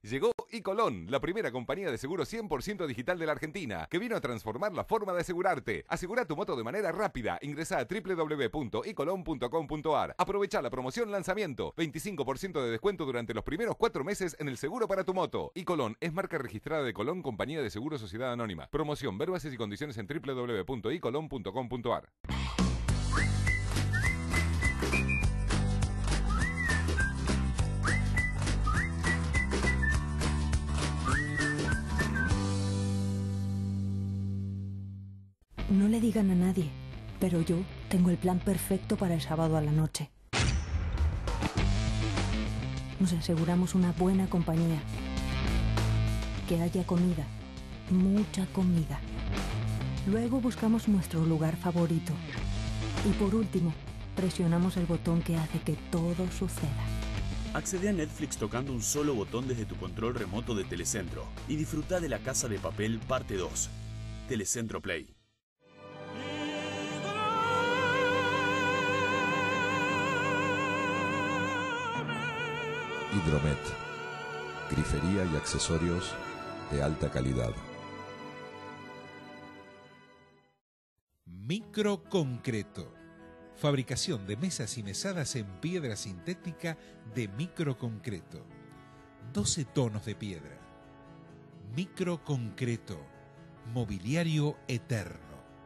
Llegó iColon, la primera compañía de seguro cien por ciento digital de la Argentina, que vino a transformar la forma de asegurarte. Asegura tu moto de manera rápida. Ingresa a w w w punto icolon punto com punto a r. Aprovecha la promoción lanzamiento. veinticinco por ciento de descuento durante los primeros cuatro meses en el seguro para tu moto. iColon es marca registrada de Colón, compañía de seguro sociedad anónima. Promoción, ver bases y condiciones en w w w punto icolon punto com punto a r. No le digan a nadie, pero yo tengo el plan perfecto para el sábado a la noche. Nos aseguramos una buena compañía, que haya comida, mucha comida. Luego buscamos nuestro lugar favorito. Y por último, presionamos el botón que hace que todo suceda. Accede a Netflix tocando un solo botón desde tu control remoto de Telecentro y disfruta de La Casa de Papel parte dos. Telecentro Play. Hidromet, grifería y accesorios de alta calidad. Microconcreto, fabricación de mesas y mesadas en piedra sintética de microconcreto. doce tonos de piedra. Microconcreto, mobiliario eterno.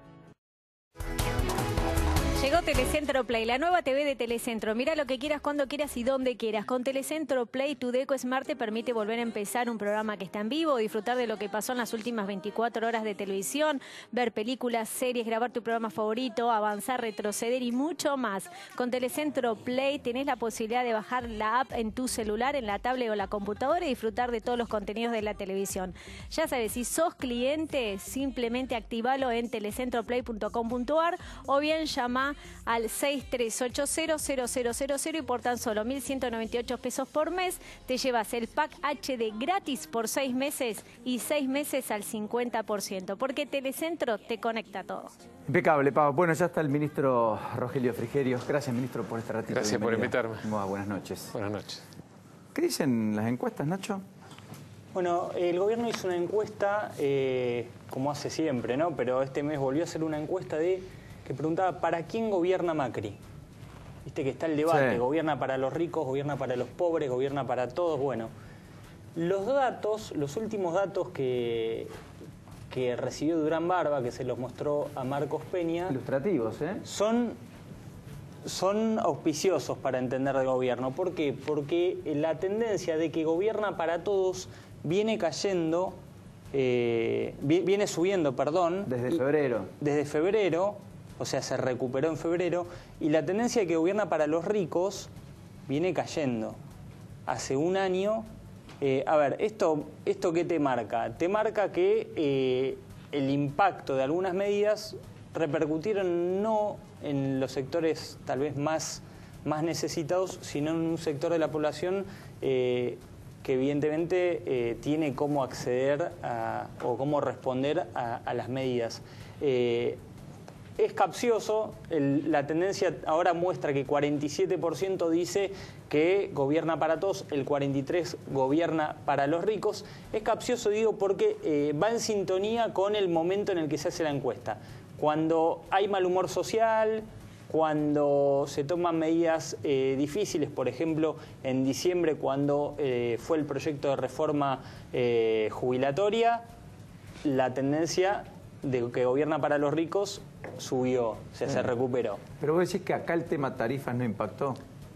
Llegó Telecentro Play, la nueva T V de Telecentro. Mira lo que quieras, cuando quieras y donde quieras. Con Telecentro Play, tu Deco Smart te permite volver a empezar un programa que está en vivo, disfrutar de lo que pasó en las últimas veinticuatro horas de televisión, ver películas, series, grabar tu programa favorito, avanzar, retroceder y mucho más. Con Telecentro Play tenés la posibilidad de bajar la app en tu celular, en la tablet o la computadora y disfrutar de todos los contenidos de la televisión. Ya sabes, si sos cliente, simplemente activalo en telecentro play punto com punto a r o bien llama al seis tres ocho cero cero cero cero cero y por tan solo mil ciento noventa y ocho pesos por mes te llevas el pack H D gratis por seis meses y seis meses al cincuenta por ciento, porque Telecentro te conecta a todo. Impecable, Pau. Bueno, ya está el ministro Rogelio Frigerio. Gracias, ministro, por este ratito. Gracias por invitarme. Buenas noches. Buenas noches. ¿Qué dicen las encuestas, Nacho? Bueno, el gobierno hizo una encuesta, eh, como hace siempre, ¿no? Pero este mes volvió a hacer una encuesta de que preguntaba ¿para quién gobierna Macri? Viste que está el debate, sí. Gobierna para los ricos, gobierna para los pobres, gobierna para todos. Bueno, los datos, los últimos datos que, que recibió Durán Barba, que se los mostró a Marcos Peña... Ilustrativos, ¿eh? Son, son auspiciosos para entender el gobierno. ¿Por qué? Porque la tendencia de que gobierna para todos viene cayendo, eh, viene subiendo, perdón. Desde febrero. Desde febrero. O sea, se recuperó en febrero, y la tendencia de que gobierna para los ricos viene cayendo. Hace un año, eh, a ver, ¿esto, ¿esto qué te marca? Te marca que eh, el impacto de algunas medidas repercutieron no en los sectores tal vez más, más necesitados, sino en un sector de la población eh, que evidentemente eh, tiene cómo acceder a, o cómo responder a, a las medidas. Eh, Es capcioso, el, la tendencia ahora muestra que cuarenta y siete por ciento dice que gobierna para todos, el cuarenta y tres por ciento gobierna para los ricos. Es capcioso, digo, porque eh, va en sintonía con el momento en el que se hace la encuesta. Cuando hay mal humor social, cuando se toman medidas eh, difíciles, por ejemplo, en diciembre cuando eh, fue el proyecto de reforma eh, jubilatoria, la tendencia de que gobierna para los ricos subió, o sea, sí. se recuperó. Pero vos decís que acá el tema tarifas no impactó.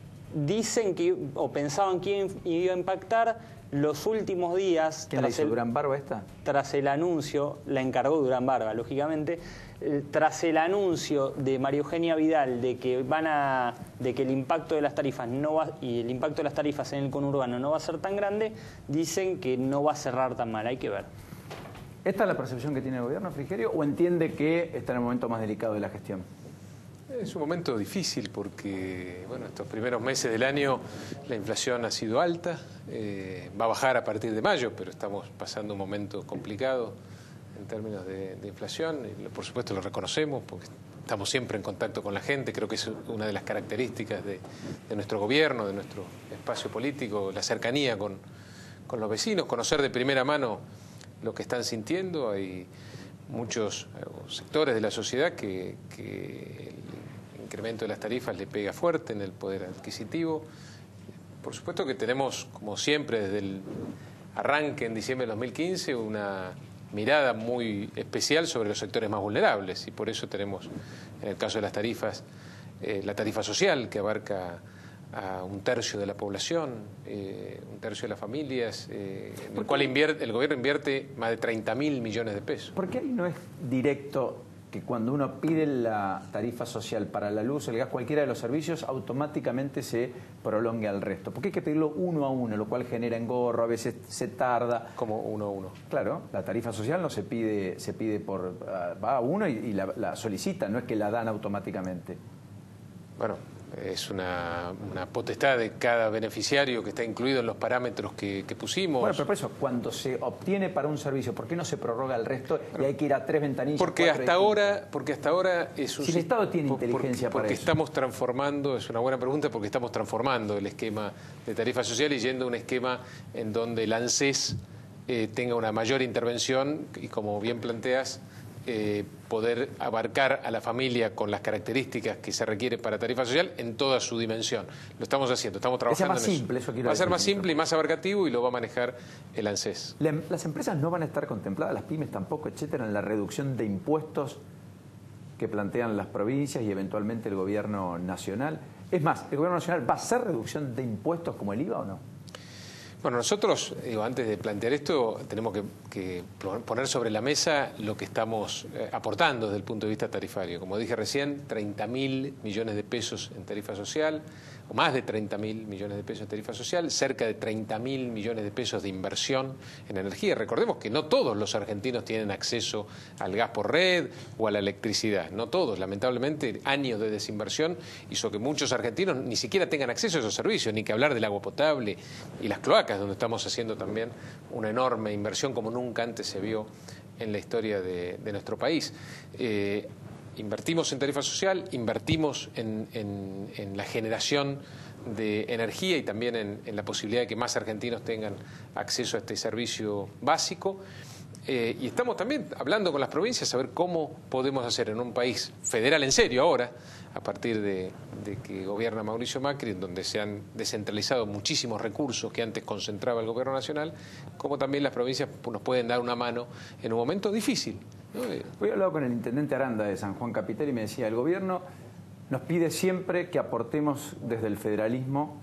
Dicen que, o pensaban que iba a impactar los últimos días. ¿Quién la hizo, el, Durán Barba esta? Tras el anuncio, la encargó Durán Barba, lógicamente, eh, tras el anuncio de María Eugenia Vidal de que van a, de que el impacto de las tarifas no va, y el impacto de las tarifas en el conurbano no va a ser tan grande, dicen que no va a cerrar tan mal, hay que ver. ¿Esta es la percepción que tiene el gobierno, Frigerio, o entiende que está en el momento más delicado de la gestión? Es un momento difícil porque, bueno, estos primeros meses del año la inflación ha sido alta, eh, va a bajar a partir de mayo, pero estamos pasando un momento complicado en términos de, de inflación, y por supuesto lo reconocemos porque estamos siempre en contacto con la gente, creo que es una de las características de, de nuestro gobierno, de nuestro espacio político, la cercanía con con los vecinos, conocer de primera mano lo que están sintiendo. Hay muchos eh, sectores de la sociedad que, que el incremento de las tarifas le pega fuerte en el poder adquisitivo. Por supuesto que tenemos, como siempre, desde el arranque en diciembre de dos mil quince, una mirada muy especial sobre los sectores más vulnerables, y por eso tenemos, en el caso de las tarifas, eh, la tarifa social, que abarca a un tercio de la población, eh, un tercio de las familias, eh, en el cual invierte, el gobierno invierte más de treinta mil millones de pesos. ¿Por qué ahí no es directo que cuando uno pide la tarifa social para la luz, el gas, cualquiera de los servicios, automáticamente se prolongue al resto? Porque hay que pedirlo uno a uno, lo cual genera engorro, a veces se tarda. Como uno a uno. Claro, la tarifa social no se pide, se pide por, va a uno y, y la, la solicita, no es que la dan automáticamente. Bueno, es una, una potestad de cada beneficiario que está incluido en los parámetros que, que pusimos. Bueno, pero por eso, cuando se obtiene para un servicio, ¿por qué no se prorroga el resto y hay que ir a tres ventanillas? Porque hasta ahora, porque hasta ahora es un... Si el Estado tiene inteligencia porque, para porque eso. estamos transformando, es una buena pregunta, porque estamos transformando el esquema de tarifa social y yendo a un esquema en donde el ANSES eh, tenga una mayor intervención y, como bien planteas, Eh, poder abarcar a la familia con las características que se requiere para tarifa social en toda su dimensión. Lo estamos haciendo, estamos trabajando más en simple, eso. eso quiero Va a ser decir, más simple y más abarcativo y lo va a manejar el ANSES. ¿Las empresas no van a estar contempladas, las pymes tampoco, etcétera, en la reducción de impuestos que plantean las provincias y eventualmente el gobierno nacional? Es más, ¿el gobierno nacional va a hacer reducción de impuestos como el I V A o no? Bueno, nosotros, digo, antes de plantear esto, tenemos que, que poner sobre la mesa lo que estamos eh, aportando desde el punto de vista tarifario. Como dije recién, treinta mil millones de pesos en tarifa social, o más de treinta mil millones de pesos en tarifa social, cerca de treinta mil millones de pesos de inversión en energía. Recordemos que no todos los argentinos tienen acceso al gas por red o a la electricidad. No todos, lamentablemente, años de desinversión hizo que muchos argentinos ni siquiera tengan acceso a esos servicios, ni que hablar del agua potable y las cloacas, donde estamos haciendo también una enorme inversión como nunca antes se vio en la historia de, de nuestro país. Eh, invertimos en tarifa social, invertimos en, en, en la generación de energía y también en, en la posibilidad de que más argentinos tengan acceso a este servicio básico. Eh, y estamos también hablando con las provincias a ver cómo podemos hacer en un país federal en serio ahora, a partir de, de que gobierna Mauricio Macri, en donde se han descentralizado muchísimos recursos que antes concentraba el gobierno nacional, cómo también las provincias nos pueden dar una mano en un momento difícil, ¿no? Hoy he hablado con el intendente Aranda de San Juan Capital y me decía, el gobierno nos pide siempre que aportemos desde el federalismo,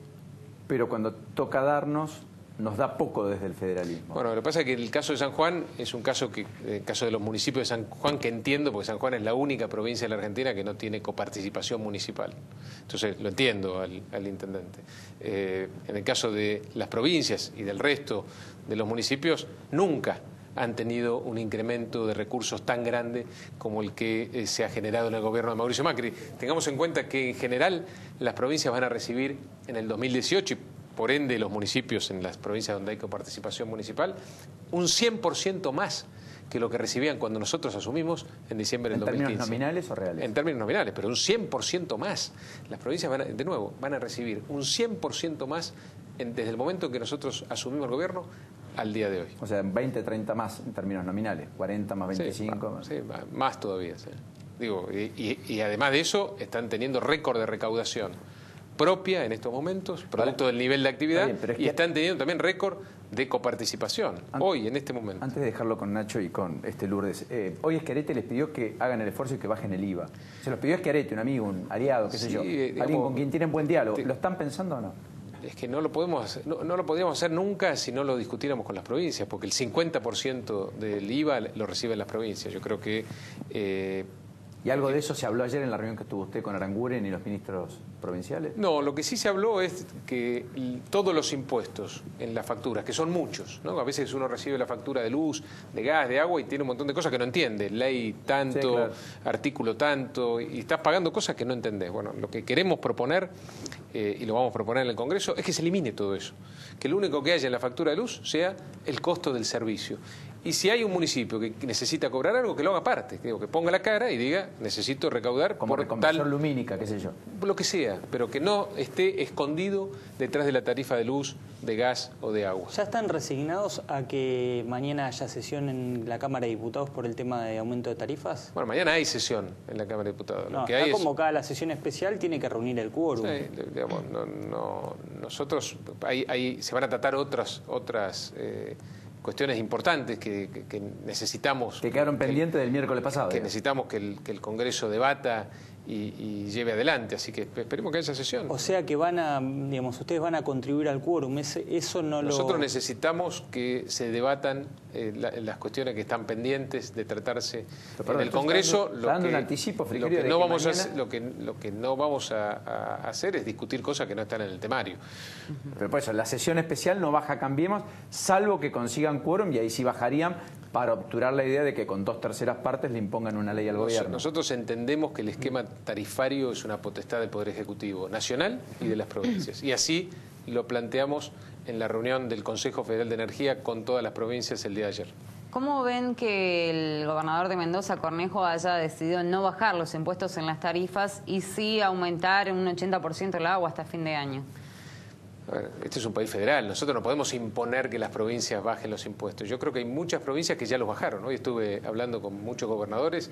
pero cuando toca darnos, nos da poco desde el federalismo. Bueno, lo que pasa es que el caso de San Juan es un caso que, el caso de los municipios de San Juan, que entiendo, porque San Juan es la única provincia de la Argentina que no tiene coparticipación municipal. Entonces, lo entiendo al, al intendente. Eh, en el caso de las provincias y del resto de los municipios, nunca han tenido un incremento de recursos tan grande como el que eh, se ha generado en el gobierno de Mauricio Macri. Tengamos en cuenta que, en general, las provincias van a recibir en el dos mil dieciocho, y por ende los municipios en las provincias donde hay coparticipación municipal, un cien por ciento más que lo que recibían cuando nosotros asumimos en diciembre del dos mil quince. ¿En términos nominales o reales? En términos nominales, pero un cien por ciento más. Las provincias, van a, de nuevo, van a recibir un cien por ciento más en, desde el momento en que nosotros asumimos el gobierno al día de hoy. O sea, veinte, treinta más en términos nominales, cuarenta más veinticinco. Sí, más, sí, más todavía. Sí. Digo, y, y, y además de eso, están teniendo récord de recaudación propia en estos momentos, producto del nivel de actividad, bien, es y que... están teniendo también récord de coparticipación, antes, hoy, en este momento. Antes de dejarlo con Nacho y con este Lourdes, eh, hoy Schiaretti les pidió que hagan el esfuerzo y que bajen el I V A. Se los pidió Schiaretti, un amigo, un aliado, qué sé sí, yo, digamos, alguien con quien tienen buen diálogo. Te... ¿Lo están pensando o no? Es que no lo podemos hacer, no, no lo podríamos hacer nunca si no lo discutiéramos con las provincias, porque el cincuenta por ciento del I V A lo reciben las provincias. Yo creo que... Eh, ¿Y algo de eso se habló ayer en la reunión que tuvo usted con Aranguren y los ministros provinciales? No, lo que sí se habló es que todos los impuestos en las facturas, que son muchos, ¿no? A veces uno recibe la factura de luz, de gas, de agua y tiene un montón de cosas que no entiende. Ley tanto, sí, claro. Artículo tanto, y estás pagando cosas que no entendés. Bueno, lo que queremos proponer, eh, y lo vamos a proponer en el Congreso, es que se elimine todo eso. Que lo único que haya en la factura de luz sea el costo del servicio. Y si hay un municipio que necesita cobrar algo, que lo haga aparte, digo, que ponga la cara y diga, necesito recaudar como por tal lumínica, qué sé yo. Lo que sea, pero que no esté escondido detrás de la tarifa de luz, de gas o de agua. ¿Ya están resignados a que mañana haya sesión en la Cámara de Diputados por el tema de aumento de tarifas? Bueno, mañana hay sesión en la Cámara de Diputados. No, Lo que está hay convocada la sesión especial, tiene que reunir el quórum. Sí, digamos, no, no, nosotros, hay, hay, se van a tratar otras, otras eh, cuestiones importantes que, que, que necesitamos. Que quedaron pendientes del miércoles pasado. Que digamos. necesitamos que el, que el Congreso debata y, y lleve adelante, así que esperemos que haya sesión. O sea que van a, digamos, ustedes van a contribuir al quórum, eso no lo... Nosotros necesitamos que se debatan eh, la, las cuestiones que están pendientes de tratarse perdón, en el Congreso. Está dando un anticipo, lo que no vamos a lo que lo que no vamos a, a hacer es discutir cosas que no están en el temario. Pero por eso, la sesión especial no baja Cambiemos, salvo que consigan quórum, y ahí sí bajarían para obturar la idea de que con dos terceras partes le impongan una ley al gobierno. Nosotros entendemos que el esquema tarifario es una potestad del Poder Ejecutivo Nacional y de las provincias. Y así lo planteamos en la reunión del Consejo Federal de Energía con todas las provincias el día de ayer. ¿Cómo ven que el gobernador de Mendoza, Cornejo, haya decidido no bajar los impuestos en las tarifas y sí aumentar en un ochenta por ciento el agua hasta fin de año? Bueno, este es un país federal, nosotros no podemos imponer que las provincias bajen los impuestos. Yo creo que hay muchas provincias que ya los bajaron. Hoy estuve hablando con muchos gobernadores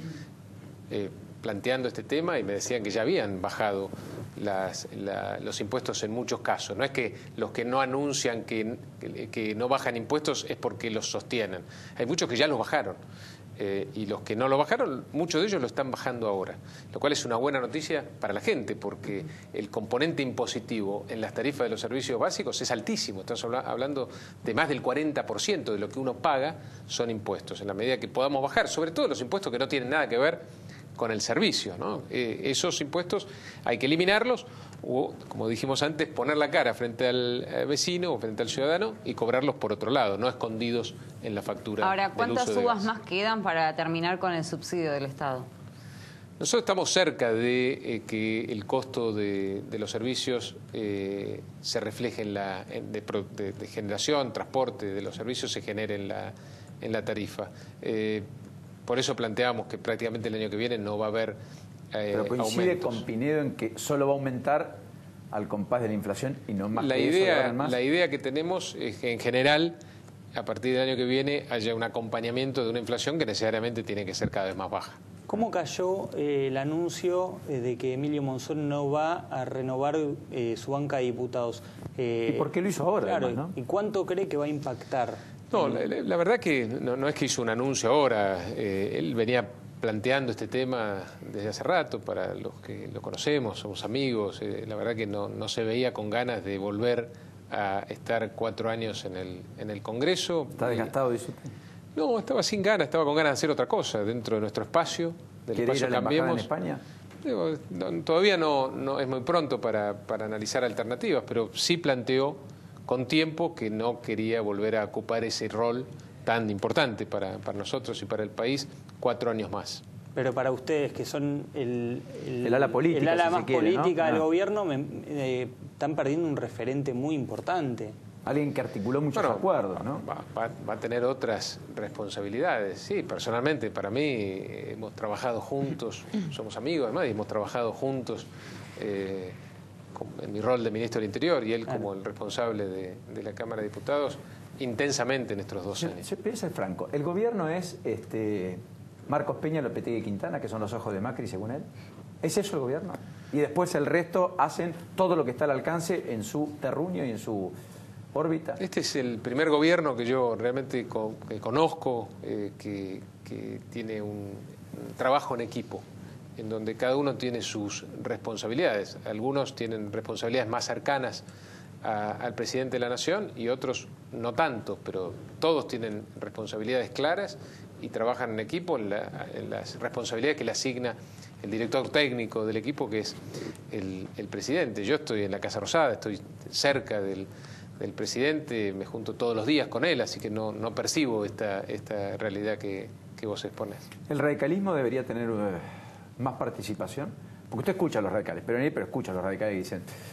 eh, planteando este tema y me decían que ya habían bajado las, la, los impuestos en muchos casos. No es que los que no anuncian que, que, que no bajan impuestos es porque los sostienen. Hay muchos que ya los bajaron. Eh, y los que no lo bajaron, muchos de ellos lo están bajando ahora, lo cual es una buena noticia para la gente, porque el componente impositivo en las tarifas de los servicios básicos es altísimo. Estamos hablando de más del cuarenta por ciento de lo que uno paga son impuestos. En la medida que podamos bajar, sobre todo los impuestos que no tienen nada que ver con el servicio, ¿no? Eh, esos impuestos hay que eliminarlos o, como dijimos antes, poner la cara frente al vecino o frente al ciudadano y cobrarlos por otro lado, no escondidos en la factura. Ahora, ¿cuántas del uso de uvas gas. más quedan para terminar con el subsidio del Estado? Nosotros estamos cerca de eh, que el costo de, de los servicios eh, se refleje en la en de, de, de generación, transporte de los servicios se genere en la, en la tarifa. Eh, Por eso planteamos que prácticamente el año que viene no va a haber eh, Pero coincide aumentos. con Pinedo en que solo va a aumentar al compás de la inflación y no más La que idea, eso, más. la idea que tenemos es que en general, a partir del año que viene, haya un acompañamiento de una inflación que necesariamente tiene que ser cada vez más baja. ¿Cómo cayó eh, el anuncio eh, de que Emilio Monzón no va a renovar eh, su banca de diputados? Eh, ¿Y por qué lo hizo ahora? Claro, además, ¿no? ¿y cuánto cree que va a impactar? No, la, la verdad que no, no es que hizo un anuncio ahora, eh, él venía planteando este tema desde hace rato, para los que lo conocemos, somos amigos, eh, la verdad que no, no se veía con ganas de volver a estar cuatro años en el, en el Congreso. ¿Está desgastado, dice usted? No, estaba sin ganas, estaba con ganas de hacer otra cosa dentro de nuestro espacio, del ¿Quiere espacio ir a la embajada en Cambiemos. España? Digo, no, todavía no, no es muy pronto para, para analizar alternativas, pero sí planteó con tiempo que no quería volver a ocupar ese rol tan importante para, para nosotros y para el país cuatro años más. Pero para ustedes, que son el, el, El ala política, el ala si se más quiere, política ¿no? del Ah. gobierno, me, eh, están perdiendo un referente muy importante. Alguien que articuló muchos Bueno, acuerdos, ¿no? Va, va- va a tener otras responsabilidades. Sí, personalmente, para mí, eh, hemos trabajado juntos, somos amigos además, y hemos trabajado juntos eh, con- en mi rol de ministro del Interior y él como el responsable de, de la Cámara de Diputados, intensamente en estos dos años. Yo pienso franco. El gobierno es este, Marcos Peña, Lopetegui y Quintana, que son los ojos de Macri, según él. ¿Es eso el gobierno? Y después el resto hacen todo lo que está al alcance en su terruño y en su órbita. Este es el primer gobierno que yo realmente co- que conozco, eh, que, que tiene un, un trabajo en equipo, en donde cada uno tiene sus responsabilidades. Algunos tienen responsabilidades más cercanas a- al presidente de la Nación y otros no tanto, pero todos tienen responsabilidades claras y trabajan en equipo en, la- en las responsabilidades que le asigna el director técnico del equipo, que es el, el presidente. Yo estoy en la Casa Rosada, estoy cerca del, del presidente, me junto todos los días con él, así que no, no percibo esta, esta realidad que, que vos exponés. ¿El radicalismo debería tener eh, más participación? Porque usted escucha a los radicales, pero, pero escucha a los radicales y dicen,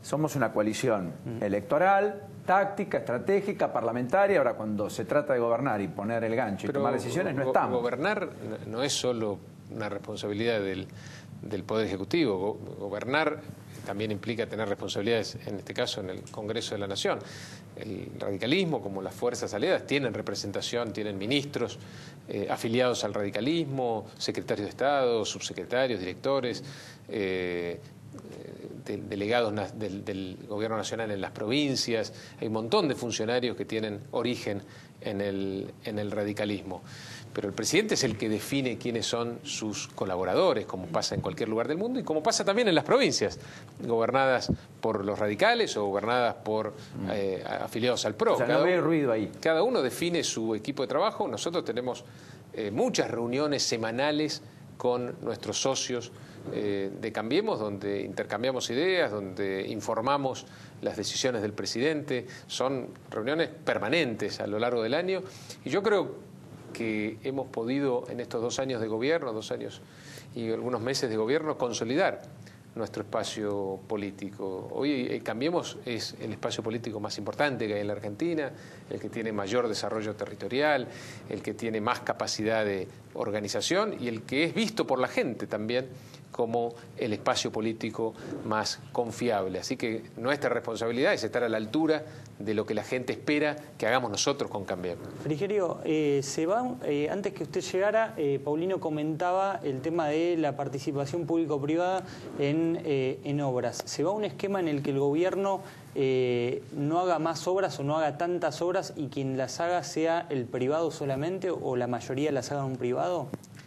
somos una coalición electoral, táctica, estratégica, parlamentaria. Ahora, cuando se trata de gobernar y poner el gancho Pero y tomar decisiones, no go estamos. Gobernar no es solo una responsabilidad del, del Poder Ejecutivo. Go gobernar también implica tener responsabilidades, en este caso, en el Congreso de la Nación. El radicalismo, como las fuerzas aliadas, tienen representación, tienen ministros eh, afiliados al radicalismo, secretarios de Estado, subsecretarios, directores, eh, de, delegados del, del Gobierno Nacional en las provincias. Hay un montón de funcionarios que tienen origen en el, en el radicalismo. Pero el presidente es el que define quiénes son sus colaboradores, como pasa en cualquier lugar del mundo y como pasa también en las provincias, gobernadas por los radicales o gobernadas por eh, afiliados al P R O. O sea, cada, no ve ruido ahí. Cada uno define su equipo de trabajo. Nosotros tenemos eh, muchas reuniones semanales con nuestros socios eh, de Cambiemos, donde intercambiamos ideas, donde informamos las decisiones del presidente. Son reuniones permanentes a lo largo del año y yo creo que hemos podido en estos dos años de gobierno, dos años y algunos meses de gobierno, consolidar nuestro espacio político. Hoy eh, Cambiemos es el espacio político más importante que hay en la Argentina, el que tiene mayor desarrollo territorial, el que tiene más capacidad de organización y el que es visto por la gente también como el espacio político más confiable. Así que nuestra responsabilidad es estar a la altura de lo que la gente espera que hagamos nosotros con Cambiemos. Frigerio, eh, se va, eh, antes que usted llegara, eh, Paulino comentaba el tema de la participación público-privada en, eh, en obras. ¿Se va a un esquema en el que el gobierno eh, no haga más obras o no haga tantas obras y quien las haga sea el privado solamente o la mayoría las haga un privado?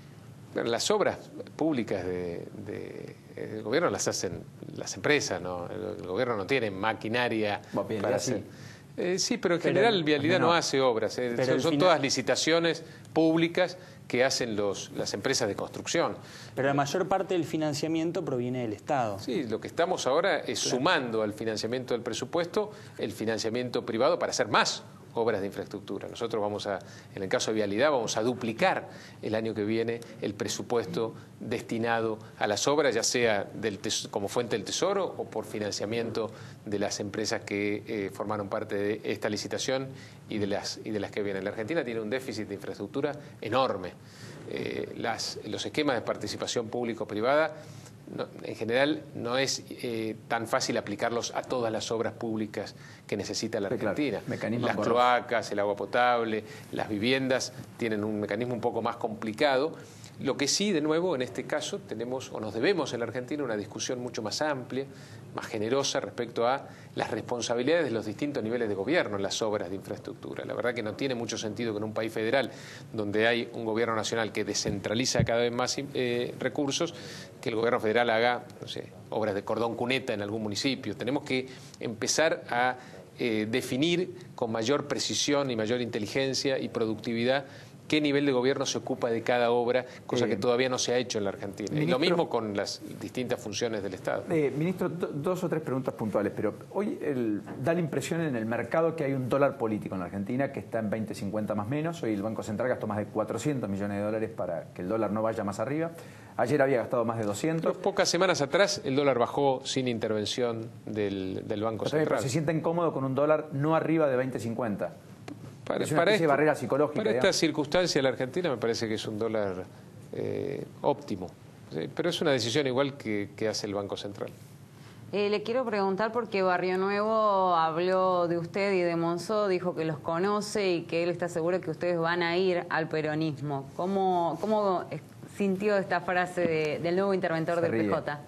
Las obras públicas de, de, del gobierno las hacen las empresas, ¿no? El, el gobierno no tiene maquinaria para hacer. Eh, sí, pero en pero general el, Vialidad no, no hace obras. Eh, son son todas licitaciones públicas que hacen los, las empresas de construcción. Pero la mayor parte del financiamiento proviene del Estado. Sí, lo que estamos ahora es claro. sumando al financiamiento del presupuesto el financiamiento privado para hacer más obras de infraestructura. Nosotros vamos a, en el caso de Vialidad, vamos a duplicar el año que viene el presupuesto destinado a las obras, ya sea del como fuente del Tesoro o por financiamiento de las empresas que eh, formaron parte de esta licitación y de las, y de las que vienen. La Argentina tiene un déficit de infraestructura enorme. Eh, las, los esquemas de participación público-privada No, en general no es eh, tan fácil aplicarlos a todas las obras públicas que necesita la Argentina. Claro, las cloacas, el agua potable, las viviendas tienen un mecanismo un poco más complicado. Lo que sí, de nuevo, en este caso, tenemos o nos debemos en la Argentina una discusión mucho más amplia, más generosa respecto a las responsabilidades de los distintos niveles de gobierno en las obras de infraestructura. La verdad que no tiene mucho sentido que en un país federal donde hay un gobierno nacional que descentraliza cada vez más eh, recursos, que el gobierno federal haga, no sé, obras de cordón cuneta en algún municipio. Tenemos que empezar a eh, definir con mayor precisión y mayor inteligencia y productividad qué nivel de gobierno se ocupa de cada obra, cosa eh, que todavía no se ha hecho en la Argentina. Ministro, y lo mismo con las distintas funciones del Estado. Eh, ministro, do, dos o tres preguntas puntuales, pero hoy el, da la impresión en el mercado que hay un dólar político en la Argentina que está en veinte cincuenta más menos. Hoy el Banco Central gastó más de cuatrocientos millones de dólares para que el dólar no vaya más arriba. Ayer había gastado más de doscientos. Pero pocas semanas atrás el dólar bajó sin intervención del, del Banco pero Central. Pero se sienten cómodos con un dólar no arriba de veinte cincuenta. Para, es una para especie este, de barrera psicológica. Para digamos. esta circunstancia, la Argentina me parece que es un dólar eh, óptimo. ¿Sí? Pero es una decisión igual que, que hace el Banco Central. Eh, le quiero preguntar porque Barrio Nuevo habló de usted y de Monzó, dijo que los conoce y que él está seguro que ustedes van a ir al peronismo. ¿Cómo, cómo sintió esta frase de, del nuevo interventor del P J?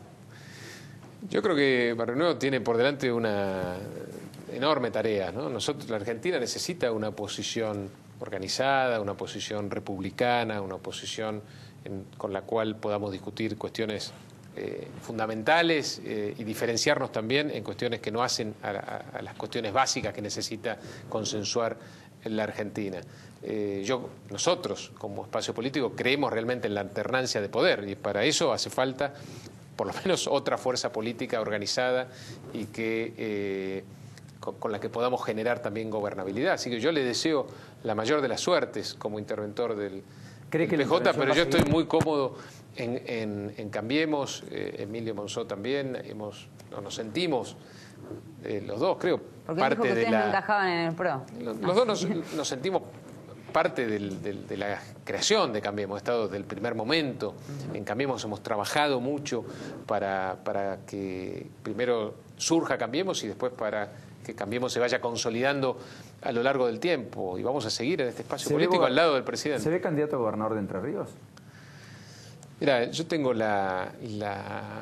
Yo creo que Barrio Nuevo tiene por delante una enorme tarea, ¿no? Nosotros, la Argentina necesita una oposición organizada, una oposición republicana, una oposición en, con la cual podamos discutir cuestiones eh, fundamentales eh, y diferenciarnos también en cuestiones que no hacen a, a, a las cuestiones básicas que necesita consensuar en la Argentina. Eh, yo, nosotros, como espacio político, creemos realmente en la alternancia de poder y para eso hace falta por lo menos otra fuerza política organizada y que eh, con, con la que podamos generar también gobernabilidad. Así que yo le deseo la mayor de las suertes como interventor del, ¿Cree que el la P J, intervención pero va yo a estoy seguir? muy cómodo en, en, en Cambiemos, eh, Emilio Monzó también, hemos, no, nos sentimos, eh, los dos creo, Porque parte dijo que de ustedes la... no encajaban en el PRO. Los, los dos nos, nos sentimos parte del, del, de la creación de Cambiemos, hemos estado desde el primer momento. En Cambiemos hemos trabajado mucho para, para que primero surja Cambiemos y después para que Cambiemos se vaya consolidando a lo largo del tiempo. Y vamos a seguir en este espacio político al lado del presidente. ¿Se ve candidato a gobernador de Entre Ríos? Mira, yo tengo la, la,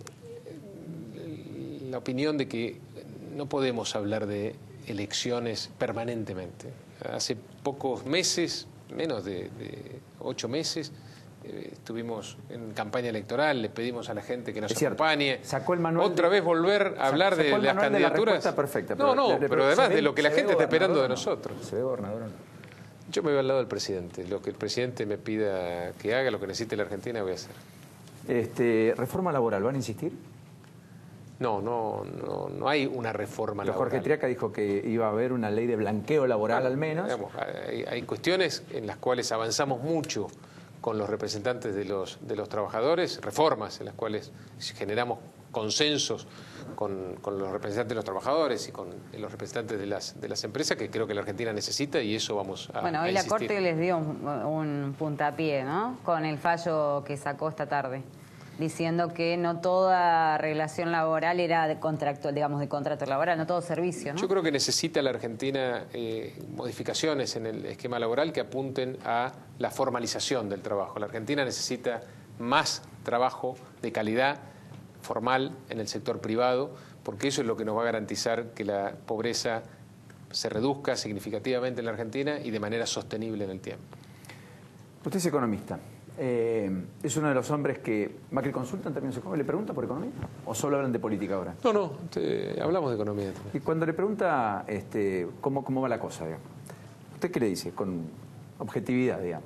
la opinión de que no podemos hablar de elecciones permanentemente. Hace pocos meses, menos de, de ocho meses, eh, estuvimos en campaña electoral, le pedimos a la gente que nos Es cierto, acompañe. sacó el manual Otra de- vez volver a hablar Sacó de el las manual de la candidaturas. respuesta perfecta, no, pero no, le- le- pero ¿se además ve- de lo que la se ve gente está esperando de gobernador o no? nosotros. ¿Se ve gobernador o no? Yo me veo al lado del presidente. Lo que el presidente me pida que haga, lo que necesite la Argentina, voy a hacer. Este, ¿Reforma laboral? ¿Van a insistir? No, no, no, no hay una reforma Pero laboral. Jorge Triaca dijo que iba a haber una ley de blanqueo laboral al menos. Digamos, hay, hay cuestiones en las cuales avanzamos mucho con los representantes de los, de los trabajadores, reformas en las cuales generamos consensos con, con los representantes de los trabajadores y con los representantes de las, de las empresas que creo que la Argentina necesita y eso vamos a Bueno, a hoy la insistir. Corte les dio un, un puntapié, ¿no? Con el fallo que sacó esta tarde, diciendo que no toda relación laboral era de contrato, digamos, de contrato laboral, no todo servicio, ¿no? Yo creo que necesita la Argentina eh, modificaciones en el esquema laboral que apunten a la formalización del trabajo. La Argentina necesita más trabajo de calidad formal en el sector privado, porque eso es lo que nos va a garantizar que la pobreza se reduzca significativamente en la Argentina y de manera sostenible en el tiempo. Usted es economista. Eh, ¿Es uno de los hombres que Macri consulta en términos económicos? ¿Le pregunta por economía? ¿O solo hablan de política ahora? No, no, te- hablamos de economía también. Y cuando le pregunta este, cómo, cómo va la cosa, digamos, ¿usted qué le dice? Con objetividad, digamos.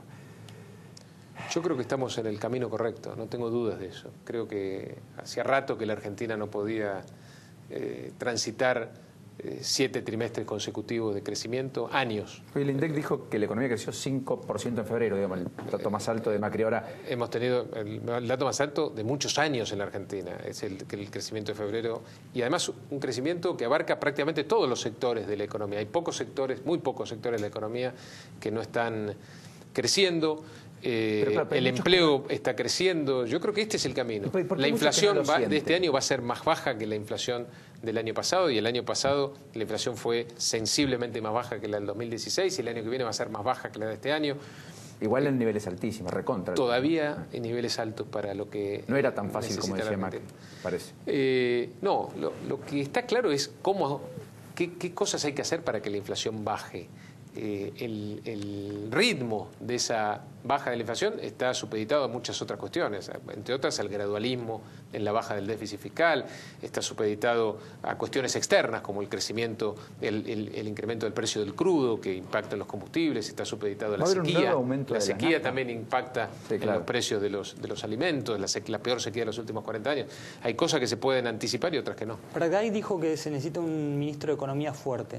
Yo creo que estamos en el camino correcto, no tengo dudas de eso. Creo que hacía rato que la Argentina no podía eh, transitar eh, siete trimestres consecutivos de crecimiento, años. Hoy el INDEC dijo que la economía creció cinco por ciento en febrero, digamos, el dato más alto de Macri. Ahora, Hemos tenido el, el dato más alto de muchos años en la Argentina, es el, el crecimiento de febrero, y además un crecimiento que abarca prácticamente todos los sectores de la economía. Hay pocos sectores, muy pocos sectores de la economía que no están creciendo. Eh, Pero claro, pero el hay muchos empleo está creciendo. Yo creo que este es el camino. por qué La muchos inflación que no lo va- de sienten? este año va a ser más baja que la inflación del año pasado, y el año pasado la inflación fue sensiblemente más baja que la del dos mil dieciséis, y el año que viene va a ser más baja que la de este año. igual en niveles altísimos, recontra. Todavía en niveles altos para lo que No era tan fácil como necesita decía la Macri, Argentina. parece. Eh, no, lo, lo que está claro es cómo, qué, qué cosas hay que hacer para que la inflación baje. Eh, el, el ritmo de esa baja de la inflación está supeditado a muchas otras cuestiones, entre otras al gradualismo en la baja del déficit fiscal, está supeditado a cuestiones externas como el crecimiento, el, el- el incremento del precio del crudo que impacta en los combustibles, está supeditado a la Va a haber un sequía. nuevo aumento La de la sequía nafta. también impacta Sí, en claro. los precios de los, de los alimentos, la, sec- la peor sequía de los últimos cuarenta años. Hay cosas que se pueden anticipar y otras que no. Pratay dijo que se necesita un ministro de Economía fuerte.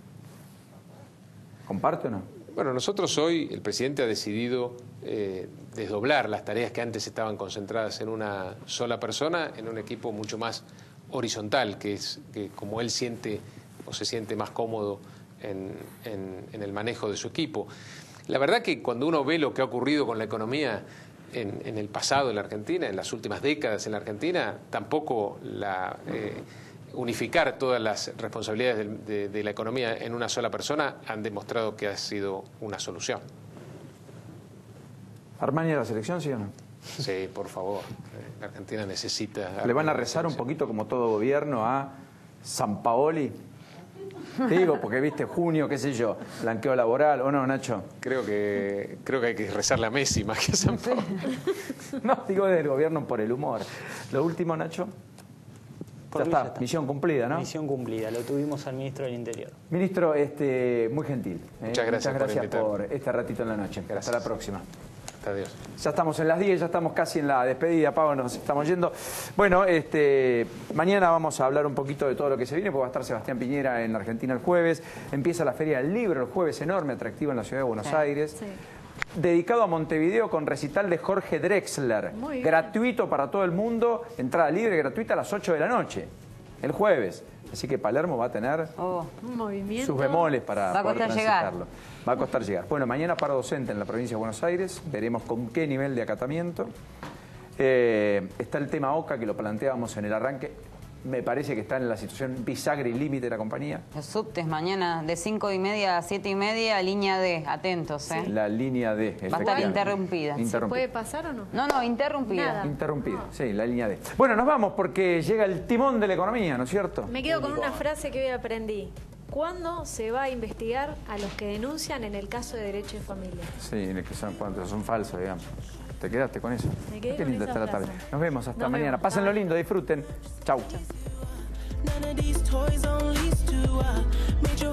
¿Comparte o no? Bueno, nosotros hoy, el presidente ha decidido eh, desdoblar las tareas que antes estaban concentradas en una sola persona, en un equipo mucho más horizontal, que es que como él siente o se siente más cómodo en, en- en el manejo de su equipo. La verdad que cuando uno ve lo que ha ocurrido con la economía en, en el pasado en la Argentina, en las últimas décadas en la Argentina, tampoco la... eh, unificar todas las responsabilidades del- de, de la economía en una sola persona han demostrado que ha sido una solución. ¿Armani a la selección, sí o no? Sí, por favor. Eh, La Argentina necesita... ¿Le van a algo de rezar un selección. poquito, como todo gobierno, a San Paoli? Te digo, porque viste, junio, qué sé yo, blanqueo laboral, ¿o no, Nacho? Creo que, creo que hay que rezarle a Messi más que a San Paulo. No, digo del gobierno por el humor. Lo último, Nacho. Por Ya mí está, ya está. misión cumplida, ¿no? Misión cumplida, lo tuvimos al ministro del Interior. Ministro, este, muy gentil. ¿eh? Muchas gracias Muchas por gracias por, invitarme. este ratito en la noche. Hasta la próxima. Adiós. Ya estamos en las diez, ya estamos casi en la despedida, Pablo, nos estamos yendo. Bueno, este, mañana vamos a hablar un poquito de todo lo que se viene, porque va a estar Sebastián Piñera en Argentina el jueves. Empieza la Feria del Libro el jueves, enorme, atractivo en la ciudad de Buenos Sí, Aires. sí. dedicado a Montevideo con recital de Jorge Drexler. Muy bien. Gratuito para todo el mundo, entrada libre, gratuita a las ocho de la noche, el jueves. Así que Palermo va a tener oh. un movimiento. sus bemoles para va a poder costar transitarlo. llegar. Va a costar llegar. Bueno, mañana paro docente en la provincia de Buenos Aires. Veremos con qué nivel de acatamiento. Eh, está el tema OCA, que lo planteábamos en el arranque. Me parece que está en la situación bisagra y límite de la compañía. Los subtes mañana de cinco y media a siete y media, línea D. Atentos, ¿eh? La línea D. Va a estar interrumpida. ¿Se puede pasar o no? No, no, interrumpida. Nada. Interrumpida, sí, la línea D. Bueno, nos vamos porque llega el timón de la economía, ¿no es cierto? Me quedo con una frase que hoy aprendí. ¿Cuándo se va a investigar a los que denuncian en el caso de derecho de familia? Sí, que son, cuando son falsos, digamos. ¿Te quedaste con eso? Me quedé Qué con linda esa está la tarde. frase. Nos vemos hasta Nos mañana. vemos. Pásenlo Bye. lindo, disfruten. Chau. Chau. None of these toys on lease to uh, major